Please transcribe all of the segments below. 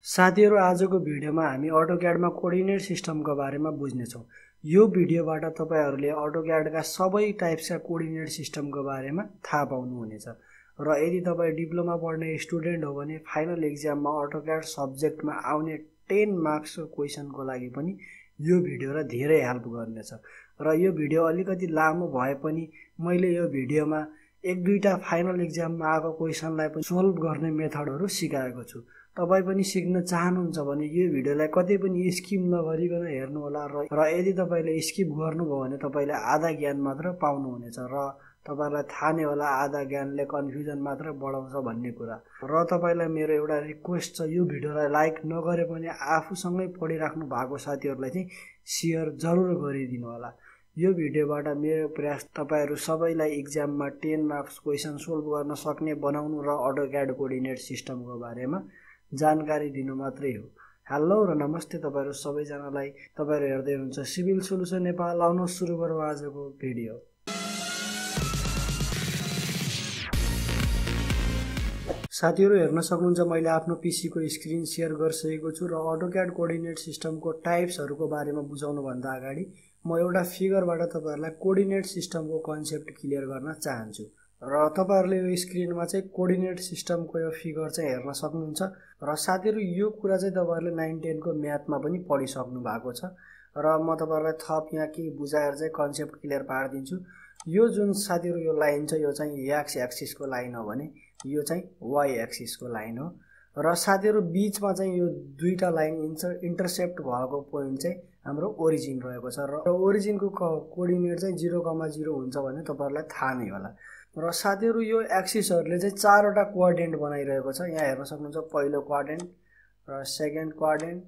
साथीहरु आजको भिडियोमा हामी AutoCAD मा कोर्डिनेट सिस्टमको बारेमा बुझ्नेछौँ। यो भिडियोबाट तपाईहरुले AutoCAD का सबै टाइप्सका कोर्डिनेट सिस्टमको बारेमा थाहा पाउनुहुनेछ। र यदि तपाई डिप्लोमा पढ्ने स्टुडेन्ट हो भने फाइनल एक्जाममा AutoCAD सब्जेक्टमा आउने 10 मार्क्सको क्वेशनको लागि पनि यो भिडियोले धेरै हेल्प गर्नेछ। र यो भिडियो अलिकति लामो भए पनि मैले यो भिडियोमा एक दुईटा फाइनल एक्जाममा आएको क्वेशनलाई पनि सोल्भ गर्ने मेथडहरु सिकाएको छु। तपाई पनि सिक्न चाहनुहुन्छ भने यो भिडियोलाई कतै पनि स्किप नगरिकन हेर्नु होला र यदि तपाईले स्किप गर्नुभयो भने तपाईले आधा ज्ञान मात्र पाउनुहुनेछ र तपाईलाई थाहा नै होला आधा ज्ञानले कन्फ्युजन मात्र बढाउँछ भन्ने कुरा। र तपाईलाई मेरो एउटा रिक्वेस्ट छ, यो भिडियोलाई लाइक नगरे पनि आफूसँगै पढिराख्नु भएको साथीहरुलाई चाहिँ शेयर जरुर गरिदिनु होला। यो भिडियोबाट मेरो प्रयास तपाईहरु सबैलाई एक्जाममा 10 मार्क्स क्वेशन सोल्भ गर्न सक्ने बनाउनु र AutoCAD कोर्डिनेट सिस्टमको बारेमा जानकारी दिनु मात्रै हो। हेलो र नमस्ते तपाईहरु सबैजनालाई। तपाईहरु हेर्दै हुनुहुन्छ सिभिल सोलुसन नेपाल। आउनु सुरु गरौँ आजको भिडियो। साथीहरु हेर्न सक्नुहुन्छ मैले आफ्नो पीसी को स्क्रिन शेयर गरिसकेको छु र AutoCAD कोर्डिनेट सिस्टमको टाइप्सहरुको बारेमा बुझाउनु भन्दा अगाडि म एउटा फिगरबाट तपाईहरुलाई कोर्डिनेट सिस्टमको कन्सेप्ट क्लियर गर्न चाहन्छु। र तपाईहरुले यो स्क्रिनमा चाहिँ कोर्डिनेट सिस्टमको यो फिगर चाहिँ हेर्न सक्नुहुन्छ। र साथीहरु यो कुरा चाहिँ तपाईहरुले 9 10 को म्याथमा पनि पढिसक्नु भएको छ र म तपाईहरुलाई थप यहाँ के बुझाएर चाहिँ कन्सेप्ट क्लियर पार्दिन्छु। यो जुन साथीहरु यो लाइन छ यो चाहिँ एक्स एक्सिसको लाइन हो भने यो चाहिँ वाई एक्सिसको लाइन हो। र साथीहरु बीचमा चाहिँ यो दुईटा लाइन इन्टरसेप्ट भएको पोइन्ट चाहिँ हाम्रो ओरिजिन रहेको छ र ओरिजिनको कोर्डिनेट चाहिँ 0,0 हुन्छ भने तपाईहरुलाई थाहा नै होला। र साथीहरु यो एक्सिसहरुले चाहिँ चारवटा क्वाड्रेन्ट बनाइरहेको छ। यहाँ हेर्न सक्नुहुन्छ पहिलो क्वाड्रेन्ट र सेकेन्ड क्वाड्रेन्ट,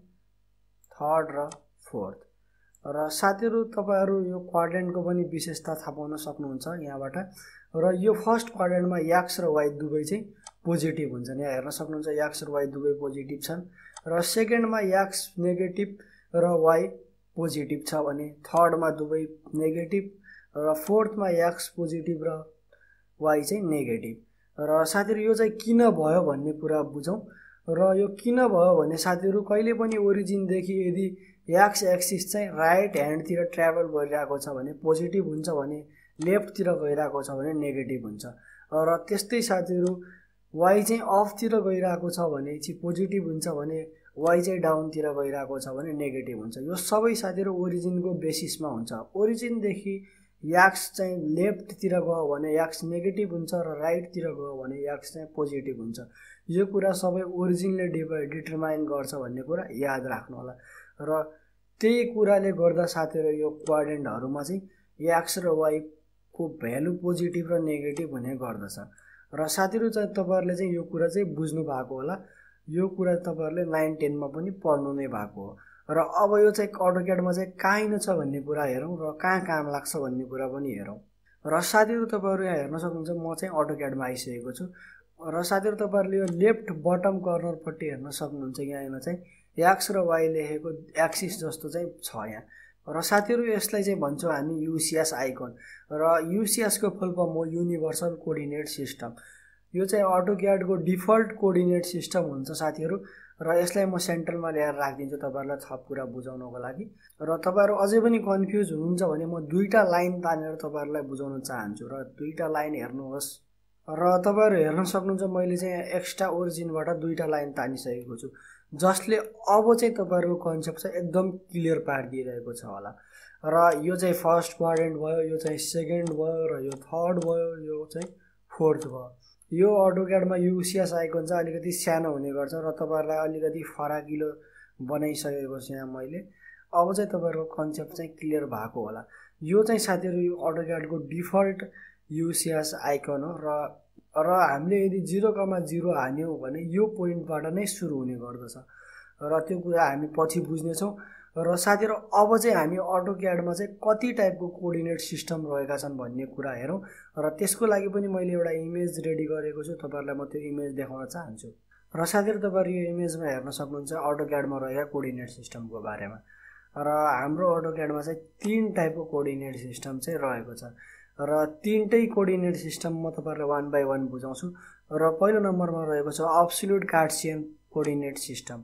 थर्ड र फोर्थ। र साथीहरु तपाईहरु यो क्वाड्रेन्टको पनि विशेषता थाहा पाउन सक्नुहुन्छ यहाँबाट। र यो फर्स्ट क्वाड्रेन्टमा एक्स र वाई दुवै चाहिँ पोजिटिभ हुन्छन्। यहाँ हेर्न सक्नुहुन्छ एक्स र वाई दुवै पोजिटिभ छन्। र सेकेन्डमा एक्स नेगेटिभ र वाई पोजिटिभ छ भने थर्डमा दुवै नेगेटिभ र फोर्थमा एक्स पोजिटिभ र वाई चाहिँ नेगेटिभ। र साथीहरु यो चाहिँ किन भयो भन्ने कुरा बुझौं। र यो किन भयो भने साथीहरु कहिले पनि ओरिजिन देखि यदि एक्स एक्सिस चाहिँ राइट ह्यान्ड तिर ट्राभल गरिरहेको छ भने पोजिटिभ हुन्छ भने लेफ्ट तिर गइरहेको छ भने नेगेटिभ हुन्छ। र त्यस्तै साथीहरु वाई चाहिँ अफ तिर गइरहेको छ भने चाहिँ पोजिटिभ हुन्छ भने वाई चाहिँ डाउन तिर गइरहेको छ भने नेगेटिभ हुन्छ। यो सबै साथीहरु ओरिजिनको बेसिसमा हुन्छ। ओरिजिन देखि एक्स चाहिँ लेफ्ट तिर गयो भने एक्स नेगेटिभ हुन्छ र राइट तिर गयो भने एक्स चाहिँ पोजिटिभ हुन्छ। यो कुरा सबै ओरिजिनले डिटरमाइन गर्छ भन्ने कुरा याद राख्नु होला। र त्यही कुराले गर्दा साथीहरु यो क्वाड्रेन्टहरुमा चाहिँ एक्स र वाई को भ्यालु पोजिटिभ र नेगेटिभ हुने गर्दछ। र साथीहरु चाहिँ तपाईहरुले चाहिँ यो कुरा चाहिँ बुझ्नु भएको होला। यो कुरा तपाईहरुले 9 10 मा पनि पढ्नु नै भएको हो। र अब यो चाहिँ AutoCAD मा चाहिँ काइन छ भन्ने कुरा हेरौं र कहाँ काम लाग्छ भन्ने कुरा पनि हेरौं। र साथीहरु तपाईहरु यहाँ हेर्न सक्नुहुन्छ म चाहिँ AutoCAD मा आइसकेको छु। र साथीहरु तपाईहरुले यो लेफ्ट बटम कर्नर पट्टि हेर्न सक्नुहुन्छ यहाँ चाहिँ एक्स र वाई लेखेको एक्सिस जस्तो चाहिँ छ यहाँ। र साथीहरु यसलाई चाहिँ भन्छौं हामी यूसीएस आइकन। र यूसीएस को फुल फर्म हो युनिभर्सल कोर्डिनेट सिस्टम। यो चाहिँ AutoCAD को डिफल्ट कोर्डिनेट सिस्टम हुन्छ साथीहरु। र यसलाई म सेन्ट्रलमा ल्याएर राखिदिन्छु तपाईहरुलाई थप कुरा बुझाउनको लागि। र तपाईहरु अझै पनि कन्फ्युज हुनुहुन्छ भने म दुईटा लाइन तानेर तपाईहरुलाई बुझाउन चाहन्छु र दुईटा लाइन हेर्नुहोस्। र तपाईहरु हेर्न सक्नुहुन्छ मैले चाहिँ एक्स्ट्रा ओरिजिनबाट दुईटा लाइन तानिसकेको छु जसले अब चाहिँ तपाईहरुको कन्सेप्ट चाहिँ एकदम क्लियर पार्दिरहेको छ होला। र यो चाहिँ फर्स्ट क्वाड्रेन्ट भयो, यो चाहिँ सेकेन्ड भयो र यो थर्ड भयो, यो चाहिँ फोर्थ भयो। यो AutoCAD मा यूसीएस आइकन चाहिँ अलिकति सानो हुने गर्छ र तपाईहरुलाई अलिकति फराकिलो बनाइसकेको छु यहाँ मैले। अब चाहिँ तपाईहरुको कन्सेप्ट चाहिँ क्लियर भएको होला। यो चाहिँ साथीहरु यो AutoCAD को डिफल्ट यूसीएस आइकन हो। र हामीले यदि 0,0 हान्यौं भने यो पोइन्टबाट नै सुरु हुने गर्दछ र त्यो कुरा हामी पछि बुझ्ने छौं। र साथीहरु अब चाहिँ हामी AutoCAD मा चाहिँ कति टाइपको कोर्डिनेट सिस्टम रहेका छन् भन्ने कुरा हेरौं। र त्यसको लागि पनि मैले एउटा इमेज रेडी गरेको छु, तपाईहरुलाई म त्यो इमेज देखाउन चाहन्छु। र साथीहरु तपाईहरु यो इमेजमा हेर्न सक्नुहुन्छ AutoCAD मा रहेका कोर्डिनेट सिस्टमको बारेमा। र हाम्रो AutoCAD मा चाहिँ 3 टाइपको कोर्डिनेट सिस्टम चाहिँ रहेको छ। र तीनटै कोर्डिनेट सिस्टम म तपाईहरुलाई 1 बाइ 1 बुझाउँछु। र पहिलो नम्बरमा रहेको छ अब्सोल्युट कार्टेसियन कोर्डिनेट सिस्टम।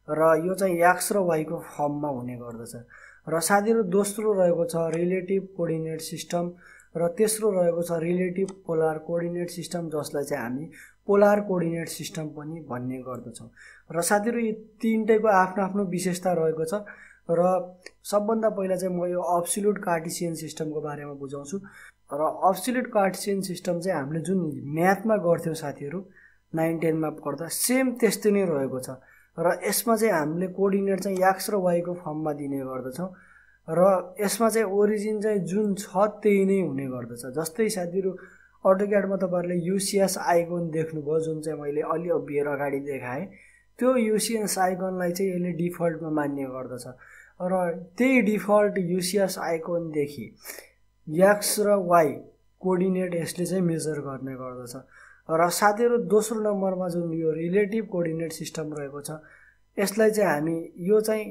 र यो चाहिँ एक्स र वाईको फर्ममा हुने गर्दछ। र साथीहरु दोस्रो रहेको छ रिलेटिभ कोअर्डिनेट सिस्टम र तेस्रो रहेको छ रिलेटिभ पोलार कोअर्डिनेट सिस्टम, जसलाई चाहिँ हामी पोलार कोअर्डिनेट सिस्टम पनि भन्ने गर्दछौँ। र साथीहरु यी तीनटैको आफ्नो आफ्नो विशेषता रहेको छ। र सबभन्दा पहिला चाहिँ म यो अब्सोल्युट कार्टेसियन सिस्टमको बारेमा बुझाउँछु। र अब्सोल्युट कार्टेसियन सिस्टम चाहिँ हामीले जुन म्याथमा गर्थ्यौँ साथीहरु 9 10 मा पढ्दा सेम त्यस्तै नै रहेको छ। र यसमा चाहिँ हामीले कोअर्डिनेट चाहिँ एक्स र वाईको फर्ममा दिने गर्दछौँ। र यसमा चाहिँ ओरिजिन चाहिँ जुन छ त्यही नै हुने गर्दछ। जस्तै साथीहरु अटोक्याडमा तपाईहरुले युसीएस आइकन देख्नुभयो, जुन चाहिँ मैले अलि बेर अगाडि देखाएँ, त्यो युसीएस आइकनलाई चाहिँ यसले डिफल्टमा मान्ने गर्दछ। र त्यही डिफल्ट युसीएस आइकनदेखि एक्स र वाई कोअर्डिनेट यसले चाहिँ मेजर गर्ने गर्दछ। र साथीहरु दोस्रो नम्बरमा जुन यो रिलेटिभ कोअर्डिनेट सिस्टम रहेको छ, यसलाई चाहिँ हामी यो चाहिँ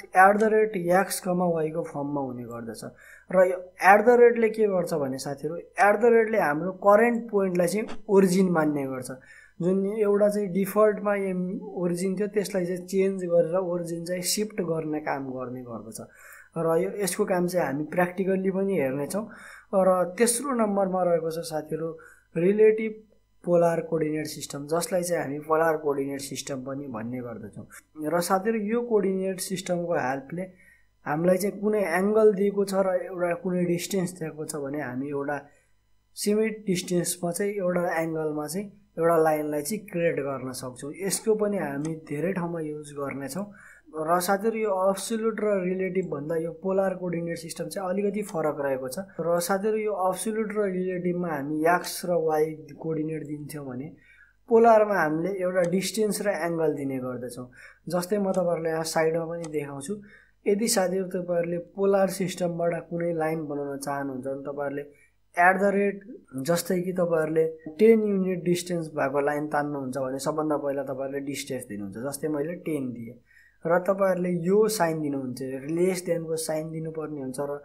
@x, y को फर्ममा हुने गर्दछ। र यो @ले के गर्छ भने साथीहरु @ले हाम्रो करेन्ट पोइन्टलाई चाहिँ ओरिजिन मान्ने गर्छ। जुन एउटा चाहिँ डिफल्टमा ओरिजिन थियो त्यसलाई चाहिँ चेन्ज गरेर ओरिजिन चाहिँ शिफ्ट गर्ने काम गर्ने गर्दछ। र यसको काम चाहिँ हामी प्र्याक्टिकली पनि हेर्नेछौँ। र तेस्रो नम्बरमा रहेको छ साथीहरु रिलेटिभ पोलार कोअर्डिनेट सिस्टम, जसलाई चाहिँ हामी पोलार कोअर्डिनेट सिस्टम पनि भन्ने गर्दछौँ। र साथीहरु यो कोअर्डिनेट सिस्टमको हेल्पले हामीलाई चाहिँ कुनै एंगल दिएको छ र एउटा कुनै डिस्टेन्स दिएको छ भने हामी एउटा सीमित डिस्टेन्समा चाहिँ एउटा एंगलमा चाहिँ एउटा लाइनलाई चाहिँ क्रिएट गर्न सक्छौँ। यसको पनि हामी धेरै ठाउँमा युज गर्नेछौँ। र साथीहरु यो अब्सोल्युट र रिलेटिभ भन्दा यो पोलार कोअर्डिनेट सिस्टम चाहिँ अलिकति फरक रहेको छ। र साथीहरु यो अब्सोल्युट र रिलेटिभमा हामी एक्स र वाई कोअर्डिनेट दिन्थ्यौं भने पोलारमा हामीले एउटा डिस्टेन्स र एंगल दिने गर्दछौँ। जस्तै म तपाईहरुलाई यहाँ साइडमा पनि देखाउँछु। यदि साथीहरु तपाईहरुले पोलार सिस्टमबाट कुनै लाइन बनाउन चाहनुहुन्छ भने तपाईहरुले जस्तै कि तपाईहरुले 10 युनिट डिस्टेन्स भएको लाइन तान्नुहुन्छ भने सबभन्दा पहिला तपाईहरुले डिस्टेन्स दिनुहुन्छ। जस्तै मैले 10 दिए र तपाईहरुले यो साइन दिनुहुन्छ, लेस देन को साइन दिनुपर्ने हुन्छ र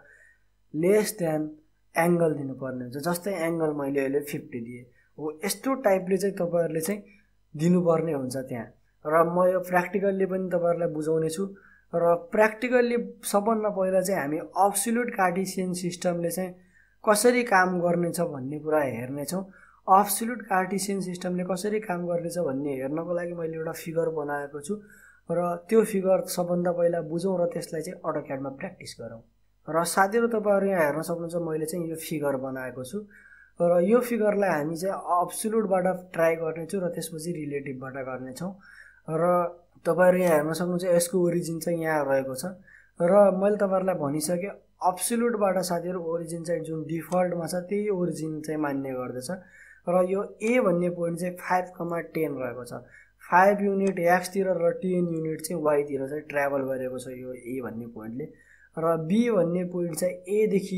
लेस देन एंगल दिनुपर्ने हुन्छ। जस्तै एंगल मैले अहिले 50 दिए हो, यस्तो टाइपले चाहिँ तपाईहरुले चाहिँ दिनुपर्ने हुन्छ त्यहाँ। र म यो प्र्याक्टिकली पनि तपाईहरुलाई बुझाउने छु। र प्र्याक्टिकली सबभन्दा पहिला चाहिँ हामी अब्सोल्युट कार्टेसियन सिस्टमले चाहिँ कसरी काम गर्नेछ भन्ने कुरा हेर्नेछौँ। अब्सोल्युट कार्टेसियन सिस्टमले कसरी काम गर्नेछ भन्ने हेर्नको लागि मैले एउटा फिगर बनाएको छु र त्यो फिगर सबभन्दा पहिला बुझौँ र त्यसलाई चाहिँ अटोक्याडमा प्र्याक्टिस गरौँ। र साथीहरु तपाईहरु यहाँ हेर्न सक्नुहुन्छ मैले चाहिँ यो फिगर बनाएको छु र यो फिगरलाई हामी चाहिँ अब्सोल्युटबाट ट्राई गर्नेछौँ र त्यसपछि रिलेटिभबाट गर्नेछौँ। र तपाईहरु यहाँ हेर्न सक्नुहुन्छ यसको ओरिजिन चाहिँ यहाँ रहेको छ। र मैले तपाईहरुलाई भनिसके अब्सोल्युटबाट साथीहरु ओरिजिन चाहिँ जुन डिफल्टमा छ त्यही ओरिजिन चाहिँ मान्ने गर्दछ। र यो ए भन्ने पोइन्ट चाहिँ 5,10 रहेको छ। 5 युनिट एक्स तिर र 10 युनिट चाहिँ वाई तिर चाहिँ ट्राभल गरेको छ यो ए भन्ने पोइन्टले। र बी भन्ने पोइन्ट चाहिँ ए देखि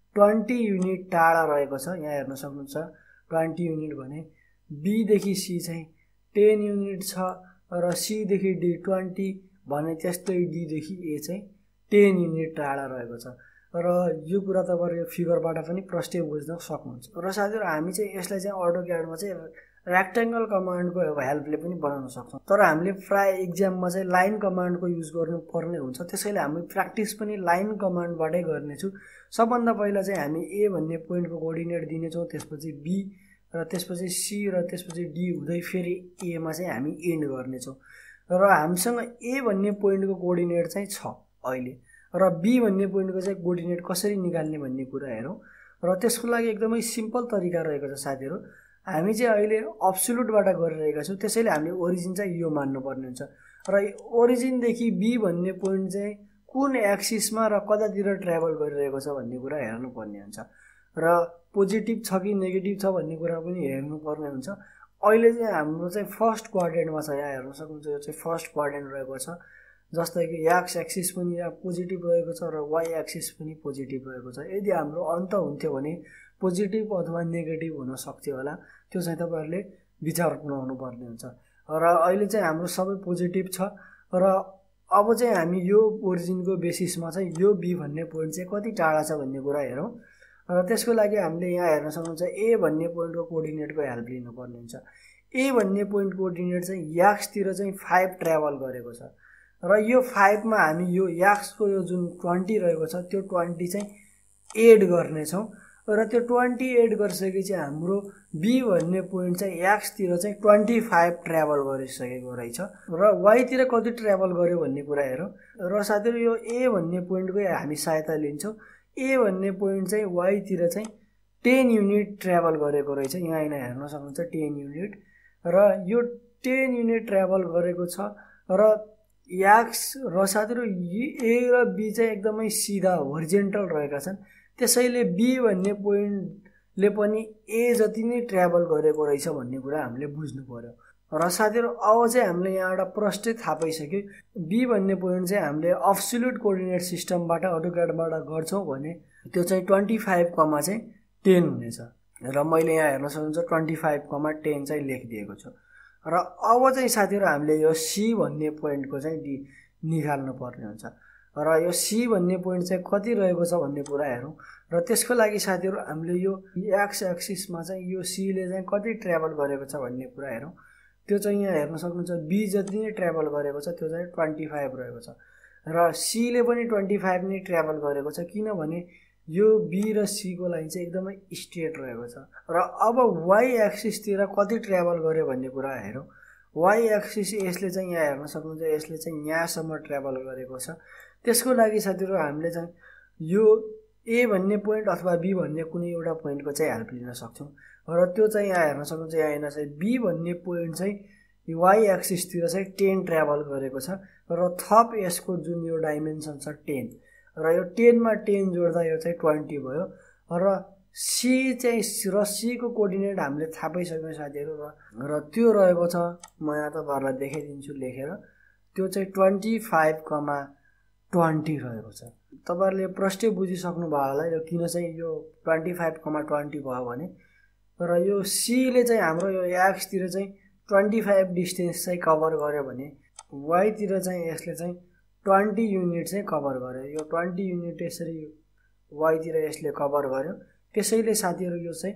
20 युनिट टाढा रहेको छ। यहाँ हेर्न सक्नुहुन्छ 20 युनिट भने बी देखि सी चाहिँ 10 युनिट छ र सी देखि डी 20 भने त्यस्तै डी देखि ए चाहिँ 10 युनिट टाढा रहेको छ। र यो कुरा तपाईहरु यो फिगरबाट पनि प्रष्टै बुझ्न सक्नुहुन्छ। र साथीहरु हामी चाहिँ यसलाई चाहिँ अटोक्याडमा चाहिँ रेक्टेंगल कमान्डको हेल्पले पनि बनाउन सक्छौं। तर हामीले प्राय एक्जाममा चाहिँ लाइन कमान्डको युज गर्नुपर्ने हुन्छ, त्यसैले हामी प्र्याक्टिस पनि लाइन कमान्डबाटै गर्नेछु। सबभन्दा पहिला चाहिँ हामी ए भन्ने पोइन्टको कोअर्डिनेट दिनेछौँ, त्यसपछि बी र त्यसपछि सी र त्यसपछि डी हुँदै फेरि ए मा चाहिँ हामी एन्ड गर्नेछौँ। र हामीसँग ए भन्ने पोइन्टको कोअर्डिनेट चाहिँ छ अहिले, र बी भन्ने पोइन्टको चाहिँ कोअर्डिनेट कसरी निकाल्ने भन्ने कुरा हेरौँ। र त्यसको लागि एकदमै सिम्पल तरिका रहेको छ साथीहरु। हामी चाहिँ अहिले अब्सोल्युटबाट गरिरहेका छौँ, त्यसैले हामीले ओरिजिन चाहिँ यो मान्नुपर्ने हुन्छ। र ओरिजिनदेखि बी भन्ने पोइन्ट चाहिँ कुन एक्सिसमा र कतातिर ट्राभल गरिरहेको छ भन्ने कुरा हेर्नुपर्ने हुन्छ। र पोजिटिभ छ कि नेगेटिभ छ भन्ने कुरा पनि हेर्नुपर्ने हुन्छ। अहिले चाहिँ हाम्रो चाहिँ फर्स्ट क्वाड्रेन्टमा छ। यहाँ हेर्न सक्नुहुन्छ यो चाहिँ फर्स्ट क्वाड्रेन्ट रहेको छ। जस्तै कि एक्स एक्सिस पनि यहाँ पोजिटिभ रहेको छ र वाई एक्सिस पनि पोजिटिभ रहेको छ। यदि हाम्रो अन्त हुन्थ्यो भने पोजिटिभ अथवा नेगेटिभ हुन सक्थ्यो होला, त्यो चाहिँ तपाईहरुले विचार बनाउनु पर्ने हुन्छ। र अहिले चाहिँ हाम्रो सबै पोजिटिभ छ। र अब चाहिँ हामी यो ओरिजिनको बेसिसमा चाहिँ यो बी भन्ने पोइन्ट चाहिँ कति टाढा छ भन्ने कुरा हेरौँ। र त्यसको लागि हामीले यहाँ हेर्न सक्नुहुन्छ ए भन्ने पोइन्टको कोअर्डिनेटको हेल्प लिनुपर्ने हुन्छ। ए भन्ने पोइन्ट कोअर्डिनेट चाहिँ याक्सतिर चाहिँ 5 ट्राभल गरेको छ र यो 5 मा हामी यो याक्सको यो जुन 20 रहेको छ त्यो 20 चाहिँ एड गर्नेछौँ र त्यो 20 एड गरिसकेपछि हाम्रो बी भन्ने पोइन्ट चाहिँ याक्सतिर चाहिँ 25 ट्राभल गरिसकेको रहेछ र वाइतिर कति ट्राभल गर्यो भन्ने कुरा हेरौँ र साथीहरु यो ए भन्ने पोइन्टकै हामी सहायता लिन्छौँ। ए भन्ने पोइन्ट चाहिँ वाइतिर चाहिँ 10 युनिट ट्राभल गरेको रहेछ। यहाँ हेर्न सक्नुहुन्छ 10 युनिट र यो 10 युनिट ट्राभल गरेको छ र याक्स र साथीहरु ए र बी चाहिँ एकदमै सिधा होरिजेन्टल रहेका छन्। त्यसैले बी भन्ने पोइन्टले पनि ए जति नै ट्राभल गरेको रहेछ भन्ने कुरा हामीले बुझ्नु पर्यो र साथीहरु अब चाहिँ हामीले यहाँबाट प्रष्टै थाहा पाइसक्यो बी भन्ने पोइन्ट चाहिँ हामीले अब्सोल्युट कोअर्डिनेट सिस्टमबाट अटोक्याडबाट गर्छौं भने त्यो चाहिँ 25, चाहिँ 10 हुनेछ र मैले यहाँ हेर्न सक्नुहुन्छ 25, 10 चाहिँ लेखिदिएको छु र अब चाहिँ साथीहरु हामीले यो सी भन्ने पोइन्टको चाहिँ निकाल्नु पर्ने हुन्छ र यो सी भन्ने पोइन्ट चाहिँ कति रहेको छ भन्ने कुरा हेरौँ र त्यसको लागि साथीहरु हामीले यो एक्स एक्सिसमा चाहिँ यो सी ले चाहिँ कति ट्राभल गरेको छ भन्ने कुरा हेरौँ। त्यो चाहिँ यहाँ हेर्न सक्नुहुन्छ बी जति नै ट्राभल गरेको छ त्यो चाहिँ 25 रहेको छ र सी ले पनि 25 नै ट्राभल गरेको छ किनभने यो बी र सी को लाइन चाहिँ एकदमै स्ट्रेट रहेको छ र अब वाई एक्सिसतिर कति ट्राभल गर्यो भन्ने कुरा हेरौँ। वाई एक्सिस यसले चाहिँ यहाँ हेर्न सक्नुहुन्छ यसले चाहिँ यहाँसम्म ट्राभल गरेको छ। त्यसको लागि साथीहरु हामीले चाहिँ यो ए भन्ने पोइन्ट अथवा बी भन्ने कुनै एउटा पोइन्टको चाहिँ हेल्प लिन सक्छौं र त्यो चाहिँ यहाँ हेर्न सक्नुहुन्छ यहाँ चाहिँ बी भन्ने पोइन्ट चाहिँ वाई एक्सिसतिर चाहिँ 10 ट्राभल गरेको छ र थप यसको जुन यो डाइमेन्सन छ 10 र यो 10 मा 10 जोड्दा यो चाहिँ 20 भयो र सी चाहिँ र सी को कोअर्डिनेट हामीले थाहा पाइसक्यौं साथीहरु र त्यो रहेको छ। म यहाँ तपाईहरुलाई देखाइदिन्छु लेखेर त्यो चाहिँ 25, 20 रहेको छ। तपाईहरुले प्रष्टै बुझिसक्नु भयो होला यो किन चाहिँ यो 25, 20 भयो भने र यो सी ले चाहिँ हाम्रो यो एक्स तिर चाहिँ 25 डिस्टेन्स चाहिँ कभर गर्यो भने वाई तिर चाहिँ यसले चाहिँ 20 युनिट चाहिँ कभर गर्यो। यो 20 युनिट यसरी वाई तिर यसले कभर गर्यो। त्यसैले साथीहरु यो चाहिँ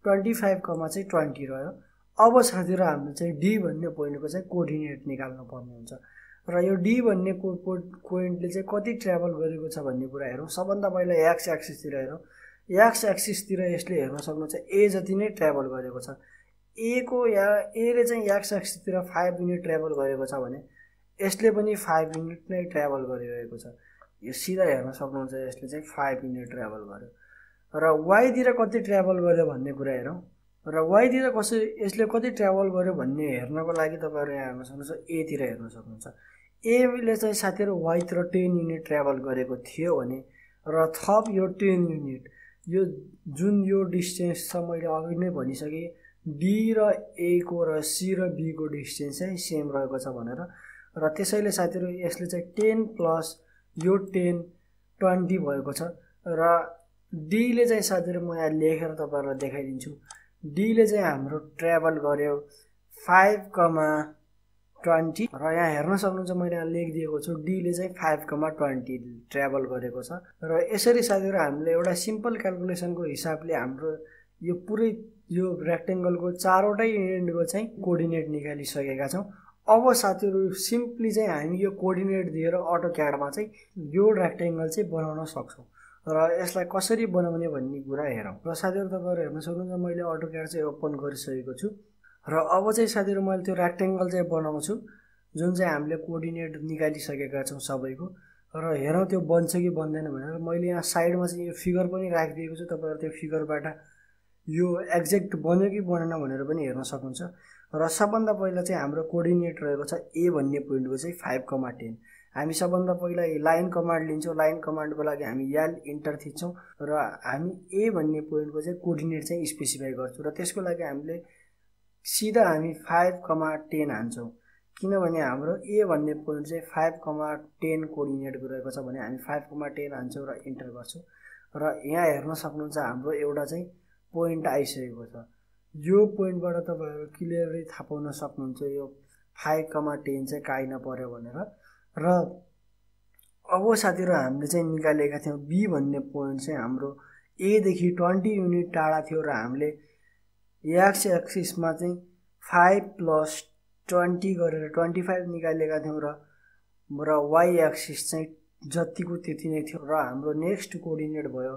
25, चाहिँ 20 रह्यो। अब साथीहरु हामीले चाहिँ डी भन्ने पोइन्टको चाहिँ कोअर्डिनेट निकाल्नु पर्ने हुन्छ र यो डी भन्ने पोइन्टले चाहिँ कति ट्राभल गरेको छ भन्ने कुरा हेरौँ। सबभन्दा पहिला एक्स एक्सिसतिर हेरौँ। एक्स एक्सिसतिर यसले हेर्न सक्नुहुन्छ ए जति नै ट्राभल गरेको छ। ए को ए ले चाहिँ एक्स एक्सिसतिर 5 युनिट ट्राभल गरेको छ भने यसले पनि 5 युनिट नै ट्राभल गरिरहेको छ। यो सिधा हेर्न सक्नुहुन्छ यसले चाहिँ 5 युनिट ट्राभल गर्यो र वाई तिर कति ट्राभल गर्यो भन्ने कुरा हेरौँ र वाई तिर यसले कति ट्राभल गर्यो भन्ने हेर्नको लागि तपाईहरु यहाँ हेर्न सक्नुहुन्छ ए तिर हेर्न सक्नुहुन्छ। ए ले चाहिँ साथीहरु वाई तिर 10 युनिट ट्राभल गरेको थियो भने र थप यो 10 युनिट यो जुन यो डिस्टेन्स छ मैले अघि नै भनिसके डी र ए को र सी र बी को डिस्टेन्स चाहिँ सेम रहेको छ भनेर र त्यसैले साथीहरु यसले चाहिँ 10 प्लस यो 10 20 भएको छ र डी ले चाहिँ साथीहरु म यहाँ लेखेर तपाईहरुलाई देखाइदिन्छु। डी ले चाहिँ हाम्रो ट्राभल गर्यो 5, 20 र यहाँ हेर्न सक्नुहुन्छ मैले यहाँ लेखिदिएको छु डी ले चाहिँ 5, 20 ट्राभल गरेको छ र यसरी साथीहरु हामीले एउटा सिम्पल क्याल्कुलेसनको हिसाबले हाम्रो यो पुरै यो रेक्टेंगलको चारवटै एन्डको चाहिँ कोअर्डिनेट निकालिसकेका छौं। अब साथीहरु सिम्पली चाहिँ हामी यो कोअर्डिनेट दिएर अटोक्याडमा चाहिँ यो रेक्टेंगल चाहिँ बनाउन सक्छौं र यसलाई कसरी बनाउने भन्ने कुरा हेरौं। र साथीहरु तपाईहरु हेर्न सक्नुहुन्छ मैले अटोक्याड चाहिँ ओपन गरिसकेको छु र अब चाहिँ साथीहरु मैले त्यो रेक्टेंगल चाहिँ बनाउँछु जुन चाहिँ हामीले कोअर्डिनेट निकालिसकेका छौं सबैको र हेरौं त्यो बन्छ कि बन्दैन भनेर मैले यहाँ साइडमा चाहिँ यो फिगर पनि राखिदिएको छु। तपाईहरु त्यो फिगरबाट यो एक्ज्याक्ट बन्यो कि बनेन भनेर पनि हेर्न सक्नुहुन्छ र सबभन्दा पहिला चाहिँ हाम्रो कोअर्डिनेट रहेको छ ए भन्ने पोइन्टको चाहिँ 5, 10 हामी सबभन्दा पहिला लाइन कमान्ड लिन्छौं। लाइन कमान्डको लागि हामी यल इन्टर थिच्छौं र हामी ए भन्ने पोइन्टको चाहिँ कोअर्डिनेट चाहिँ स्पेसिफाई गर्छौं र त्यसको लागि हामीले सिधा हामी 5, 10 हान्छौं किनभने हाम्रो ए भन्ने पोइन्ट चाहिँ 5, 10 कोअर्डिनेट रहेको छ भने हामी 5, 10 हान्छौं र इन्टर गर्छौं र यहाँ हेर्न सक्नुहुन्छ हाम्रो एउटा चाहिँ पोइन्ट आइसकेको छ। यो पोइन्टबाट तपाईहरु क्लियरली थाहा पाउन सक्नुहुन्छ यो 5, 10 चाहिँ काइन पर्यो भनेर र अब साथीहरु हामीले चाहिँ निकालेका थियौं बी भन्ने पोइन्ट चाहिँ हाम्रो ए देखि 20 युनिट टाढा थियो र हामीले एक्स एक्सिसमा चाहिँ 5 + 20 गरेर 25 निकालेका थियौँ र वाइ एक्सिस चाहिँ जतिको त्यति नै थियो र हाम्रो नेक्स्ट कोअर्डिनेट भयो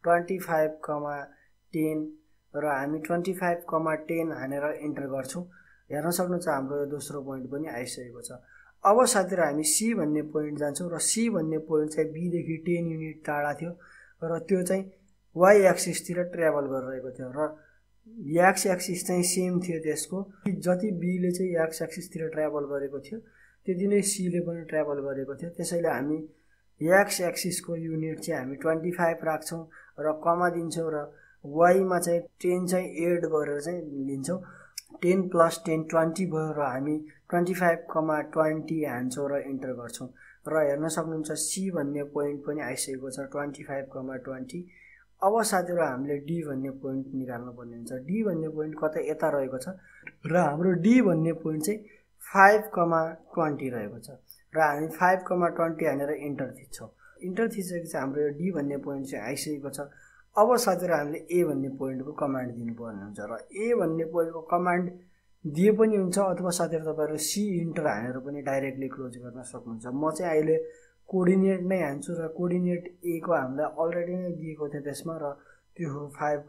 25, 10 र हामी 25, 10 हानेर इन्टर गर्छौँ। हेर्न सक्नुहुन्छ हाम्रो यो दोस्रो पोइन्ट पनि आइसकेको छ। अब साथीहरु हामी सी भन्ने पोइन्ट जान्छौँ र सी भन्ने पोइन्ट चाहिँ बी देखि 10 युनिट टाढा थियो र त्यो चाहिँ वाइ एक्सिसतिर ट्राभल गरिरहेको थियो र एक्स एक्सिस चाहिँ सेम थियो त्यसको। जति बीले चाहिँ एक्स एक्सिसतिर ट्राभल गरेको थियो त्यति नै सीले पनि ट्राभल गरेको थियो। त्यसैले हामी एक्स एक्सिसको युनिट चाहिँ हामी 25 राख्छौँ र कमा दिन्छौँ र वाइमा चाहिँ 10 चाहिँ एड गरेर चाहिँ लिन्छौँ। 10 + 10 20 भयो र हामी 25, 20 हान्छौँ र इन्टर गर्छौँ र हेर्न सक्नुहुन्छ सी भन्ने पोइन्ट पनि आइसकेको छ 25, 20। अब साथीहरु हामीले डी भन्ने पोइन्ट निकाल्नु पर्ने हुन्छ। डी भन्ने पोइन्ट कतै यता रहेको छ र हाम्रो डी भन्ने पोइन्ट चाहिँ 5, 20 रहेको छ र हामी 5, 20 हानेर इन्टर थिच्छौँ। इन्टर थिचेपछि हाम्रो यो डी भन्ने पोइन्ट चाहिँ आइसकेको छ। अब साथीहरु हामीले ए भन्ने पोइन्टको कमान्ड दिनुपर्ने हुन्छ र ए भन्ने पोइन्टको कमान्ड दिए पनि हुन्छ अथवा साथीहरु तपाईहरु सी इन्टर हानेर पनि डाइरेक्टली क्लोज गर्न सक्नुहुन्छ। म चाहिँ अहिले कोअर्डिनेट नै हान्छु र कोअर्डिनेट ए को हामीलाई अलरेडी नै दिएको थियो त्यसमा र त्यो हो 5,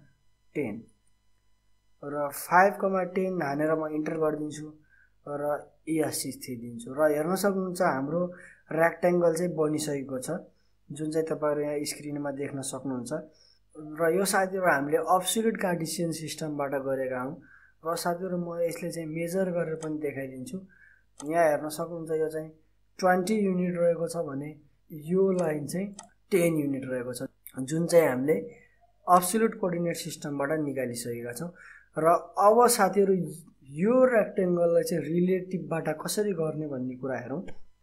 10 र 5, 10 हानेर म इन्टर गरिदिन्छु र ए एक्सिस थिदिन्छु र हेर्न सक्नुहुन्छ हाम्रो रेक्टेंगल चाहिँ बनिसकेको छ जुन चाहिँ तपाईहरु यहाँ स्क्रिनमा देख्न सक्नुहुन्छ र यो साथीहरु हामीले अब्सोल्युट कार्टेसियन सिस्टमबाट गरेका हौं र साथीहरु म यसले चाहिँ मेजर गरेर पनि देखाइदिन्छु। यहाँ हेर्न सक्नुहुन्छ यो चाहिँ 20 युनिट रहेको छ भने यो लाइन चाहिँ 10 युनिट रहेको छ जुन चाहिँ हामीले अब्सोल्युट कोअर्डिनेट सिस्टमबाट निकालिसकेका छौं र अब साथीहरु यो रेक्टेंगललाई चाहिँ रिलेटिभबाट कसरी गर्ने भन्ने कुरा हेरौं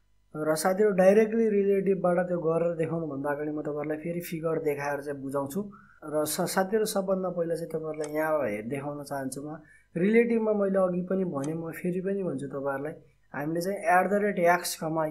र साथीहरु डाइरेक्टली रिलेटिभबाट त्यो गरेर देखाउनु भन्दा अगाडि म तपाईहरुलाई फेरि फिगर देखाएर चाहिँ बुझाउँछु र साथीहरु सबभन्दा पहिला चाहिँ तपाईहरुलाई यहाँ देखाउन चाहन्छु म रिलेटिभमा मैले अघि पनि भने म फेरि पनि भन्छु तपाईहरुलाई हामीले चाहिँ @x,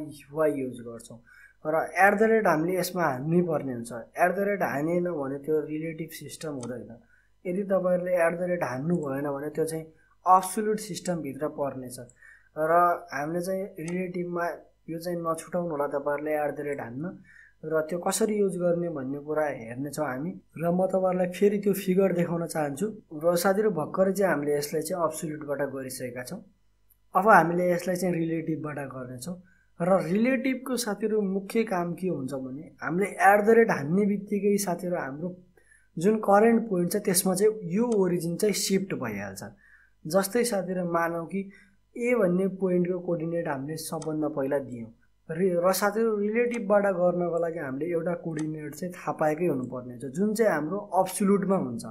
y युज गर्छौं र @ हामीले यसमा हान्नै पर्ने हुन्छ। @ हानेन भने त्यो रिलेटिभ सिस्टम हुँदैन। यदि तपाईहरुले @ हान्नु भएन भने त्यो चाहिँ अब्सोल्युट सिस्टम भित्र पर्नेछ र हामीले चाहिँ रिलेटिभमा यो चाहिँ नछुटाउनु होला तपाईहरुले @ हान्न र त्यो कसरी युज गर्ने भन्ने कुरा हेर्ने छौं हामी र म तपाईहरुलाई फेरि त्यो फिगर देखाउन चाहन्छु र साथीहरु भर्खरै चाहिँ हामीले यसलाई चाहिँ अब्सोल्युटबाट गरिसकेका छौं। अब हामीले यसलाई चाहिँ रिलेटिभबाट गर्ने छौं र रिलेटिभको साथीहरु मुख्य काम के हुन्छ भने हामीले @ हान्ने बित्तिकै साथीहरु हाम्रो जुन करेन्ट पोइन्ट छ त्यसमा चाहिँ यो ओरिजिन चाहिँ शिफ्ट भइहाल्छ। जस्तै साथीहरु मानौ कि ए भन्ने पोइन्टको कोअर्डिनेट हामीले सबभन्दा पहिला दियौं र साथीहरु रिलेटिभबाट गर्नको लागि हामीले एउटा कोअर्डिनेट चाहिँ थाहा पाएकै हुनुपर्ने हुन्छ जुन चाहिँ हाम्रो अब्सोल्युटमा हुन्छ।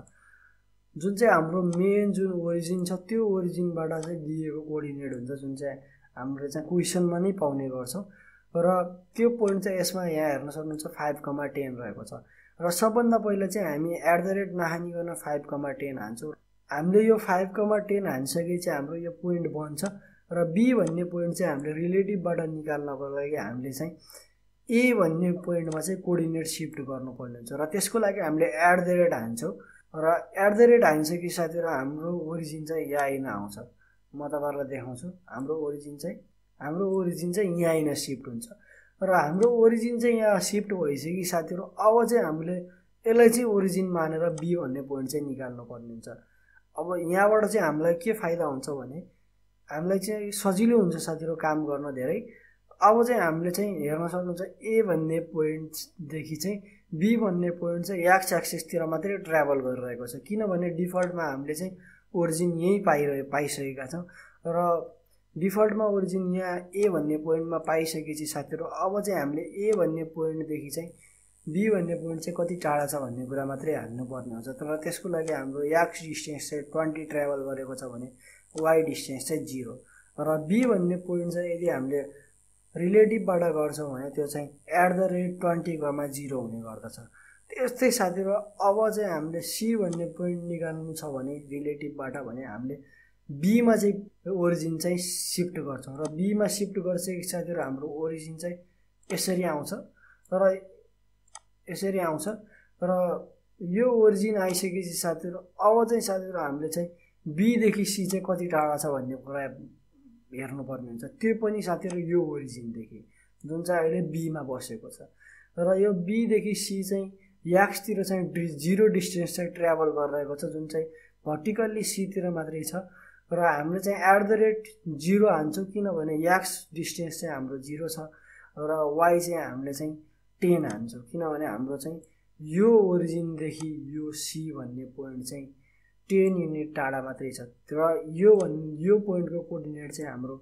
जुन चाहिँ हाम्रो मेन जुन ओरिजिन छ त्यो ओरिजिनबाट चाहिँ दिएको कोअर्डिनेट हुन्छ जुन चाहिँ हाम्रो चाहिँ क्वेशनमा नै पाउने गर्छौं र त्यो पोइन्ट चाहिँ यसमा यहाँ हेर्न सक्नुहुन्छ 5, 10 रहेको छ र सबभन्दा पहिला चाहिँ हामी @ नहानिकन 5, 10 हान्छौं। हामीले यो 5, 10 हानिसकेपछि हाम्रो यो पोइन्ट बन्छ र बी भन्ने पोइन्ट चाहिँ हामीले रिलेटिभबाट निकाल्नको लागि हामीले चाहिँ ए भन्ने पोइन्टमा चाहिँ कोअर्डिनेट शिफ्ट गर्नुपर्ने हुन्छ र त्यसको लागि हामीले @ हान्छौं र @ हानिसकेपछि साथीहरु हाम्रो ओरिजिन चाहिँ यहाँ आइन आउँछ। म तपाईहरुलाई देखाउँछु हाम्रो ओरिजिन चाहिँ यहाँ आइन शिफ्ट हुन्छ र हाम्रो ओरिजिन चाहिँ यहाँ शिफ्ट भइसकेपछि साथीहरु अब चाहिँ हामीले यसलाई चाहिँ ओरिजिन मानेर बी भन्ने पोइन्ट चाहिँ निकाल्नु पर्ने हुन्छ। अब यहाँबाट चाहिँ हामीलाई के फाइदा हुन्छ भने हामीलाई चाहिँ सजिलो हुन्छ साथीहरु काम गर्न धेरै। अब चाहिँ हामीले चाहिँ हेर्न सक्नुहुन्छ ए भन्ने पोइन्ट देखि चाहिँ बी भन्ने पोइन्ट चाहिँ एक्स एक्सिसतिर मात्रै ट्राभल गरिरहेको छ किनभने डिफल्टमा हामीले चाहिँ ओरिजिन यही पाइसकेका छौं र डिफल्टमा ओरिजिन यहाँ ए भन्ने पोइन्टमा पाइसकेपछि साथीहरु अब चाहिँ हामीले ए भन्ने पोइन्ट देखि चाहिँ बी भन्ने पोइन्ट चाहिँ कति टाढा छ भन्ने कुरा मात्रै हान्नु पर्ने हुन्छ। तर त्यसको लागि हाम्रो एक्स डिस्टेन्स चाहिँ 20 ट्राभल गरेको छ भने वाइ डिस्टेन्स चाहिँ 0 र बी भन्ने पोइन्ट चाहिँ यदि हामीले रिलेटिभबाट गर्छौं भने त्यो चाहिँ @20, 0 हुने गर्दछ। त्यस्तै साथीहरु अब चाहिँ हामीले सी भन्ने पोइन्ट निकाल्नु छ भने रिलेटिभबाट भने हामीले बी मा चाहिँ ओरिजिन चाहिँ शिफ्ट गर्छौं र बी मा शिफ्ट गरिसकेपछि साथीहरु हाम्रो ओरिजिन चाहिँ यसरी आउँछ र यो ओरिजिन आइसकेपछि साथीहरु अब चाहिँ साथीहरु हामीले चाहिँ बीदेखि सी चाहिँ कति टाढा छ भन्ने कुरा हेर्नुपर्ने हुन्छ। त्यो पनि साथीहरू यो ओरिजिनदेखि जुन चाहिँ अहिले बीमा बसेको छ र यो बीदेखि सी चाहिँ एक्सतिर चाहिँ 0 डिस्टेन्स चाहिँ ट्राभल गरिरहेको छ जुन चाहिँ भर्टिकल्ली सीतिर मात्रै छ र हामीले चाहिँ @0 हान्छौँ किनभने एक्स डिस्टेन्स चाहिँ हाम्रो 0 छ र वाइ चाहिँ हामीले चाहिँ 10 हान्छौँ किनभने हाम्रो चाहिँ यो ओरिजिनदेखि यो सी भन्ने पोइन्ट चाहिँ 10 युनिट टाढा मात्रै छ र यो पोइन्टको कोअर्डिनेट चाहिँ हाम्रो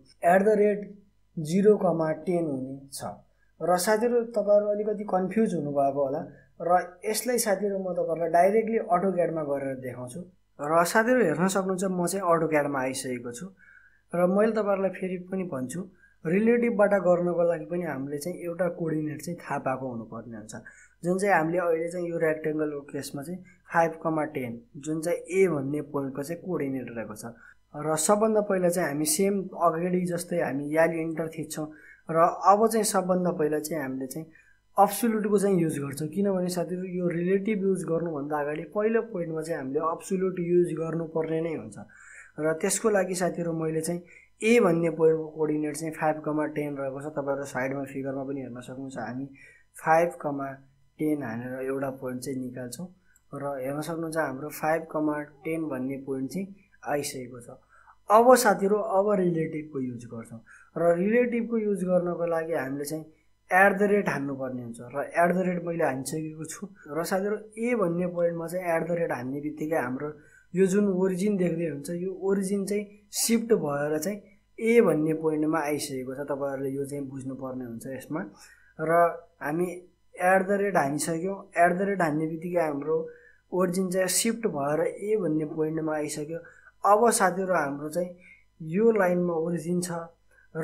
@0,10 हुने छ। र साथीहरू तपाईँहरू अलिकति कन्फ्युज हुनुभएको होला र यसलाई साथीहरू म तपाईँहरूलाई डाइरेक्टली अटोक्याडमा गरेर देखाउँछु। र साथीहरू हेर्न सक्नुहुन्छ म चाहिँ अटोक्याडमा आइसकेको छु र मैले तपाईँहरूलाई फेरि पनि भन्छु रिलेटिभबाट गर्नको लागि पनि हामीले चाहिँ एउटा कोअर्डिनेट चाहिँ थाहा पाएको हुनुपर्ने हुन्छ जुन चाहिँ हामीले अहिले चाहिँ यो रेक्टेङ्गलको केसमा चाहिँ 5,10 जुन चाहिँ ए भन्ने पोइन्टको चाहिँ कोअर्डिनेट रहेको छ। र सबभन्दा पहिला चाहिँ हामी सेम अगाडि जस्तै हामी याली इन्टर थिच्छौँ र अब चाहिँ सबभन्दा पहिला चाहिँ हामीले चाहिँ अब्सोल्युटको चाहिँ युज गर्छौँ किनभने साथीहरू यो रिलेटिभ युज गर्नुभन्दा अगाडि पहिलो पोइन्टमा चाहिँ हामीले अब्सोल्युट युज गर्नुपर्ने नै हुन्छ र त्यसको लागि साथीहरू मैले चाहिँ ए भन्ने पोइन्टको कोअर्डिनेट चाहिँ 5,10 रहेको छ। तपाईँहरू साइडमा फिगरमा पनि हेर्न सक्नुहुन्छ हामी 5,10 हानेर एउटा पोइन्ट चाहिँ निकाल्छौँ र हेर्न सक्नुहुन्छ हाम्रो 5,10 भन्ने पोइन्ट चाहिँ आइसकेको छ। अब साथीहरू अब रिलेटिभको युज गर्छौँ र रिलेटिभको युज गर्नको लागि हामीले चाहिँ @ हान्नुपर्ने हुन्छ र @ मैले हानिसकेको छु र साथीहरू ए भन्ने पोइन्टमा चाहिँ @ हान्ने बित्तिकै हाम्रो यो जुन ओरिजिन देख्दै हुन्छ यो ओरिजिन चाहिँ सिफ्ट भएर चाहिँ ए भन्ने पोइन्टमा आइसकेको छ। तपाईँहरूले यो चाहिँ बुझ्नुपर्ने हुन्छ यसमा र हामी @ हानिसक्यौँ @ हान्ने बित्तिकै हाम्रो ओरिजिन चाहिँ सिफ्ट भएर ए भन्ने पोइन्टमा आइसक्यो। अब साथीहरू हाम्रो चाहिँ यो लाइनमा ओरिजिन छ र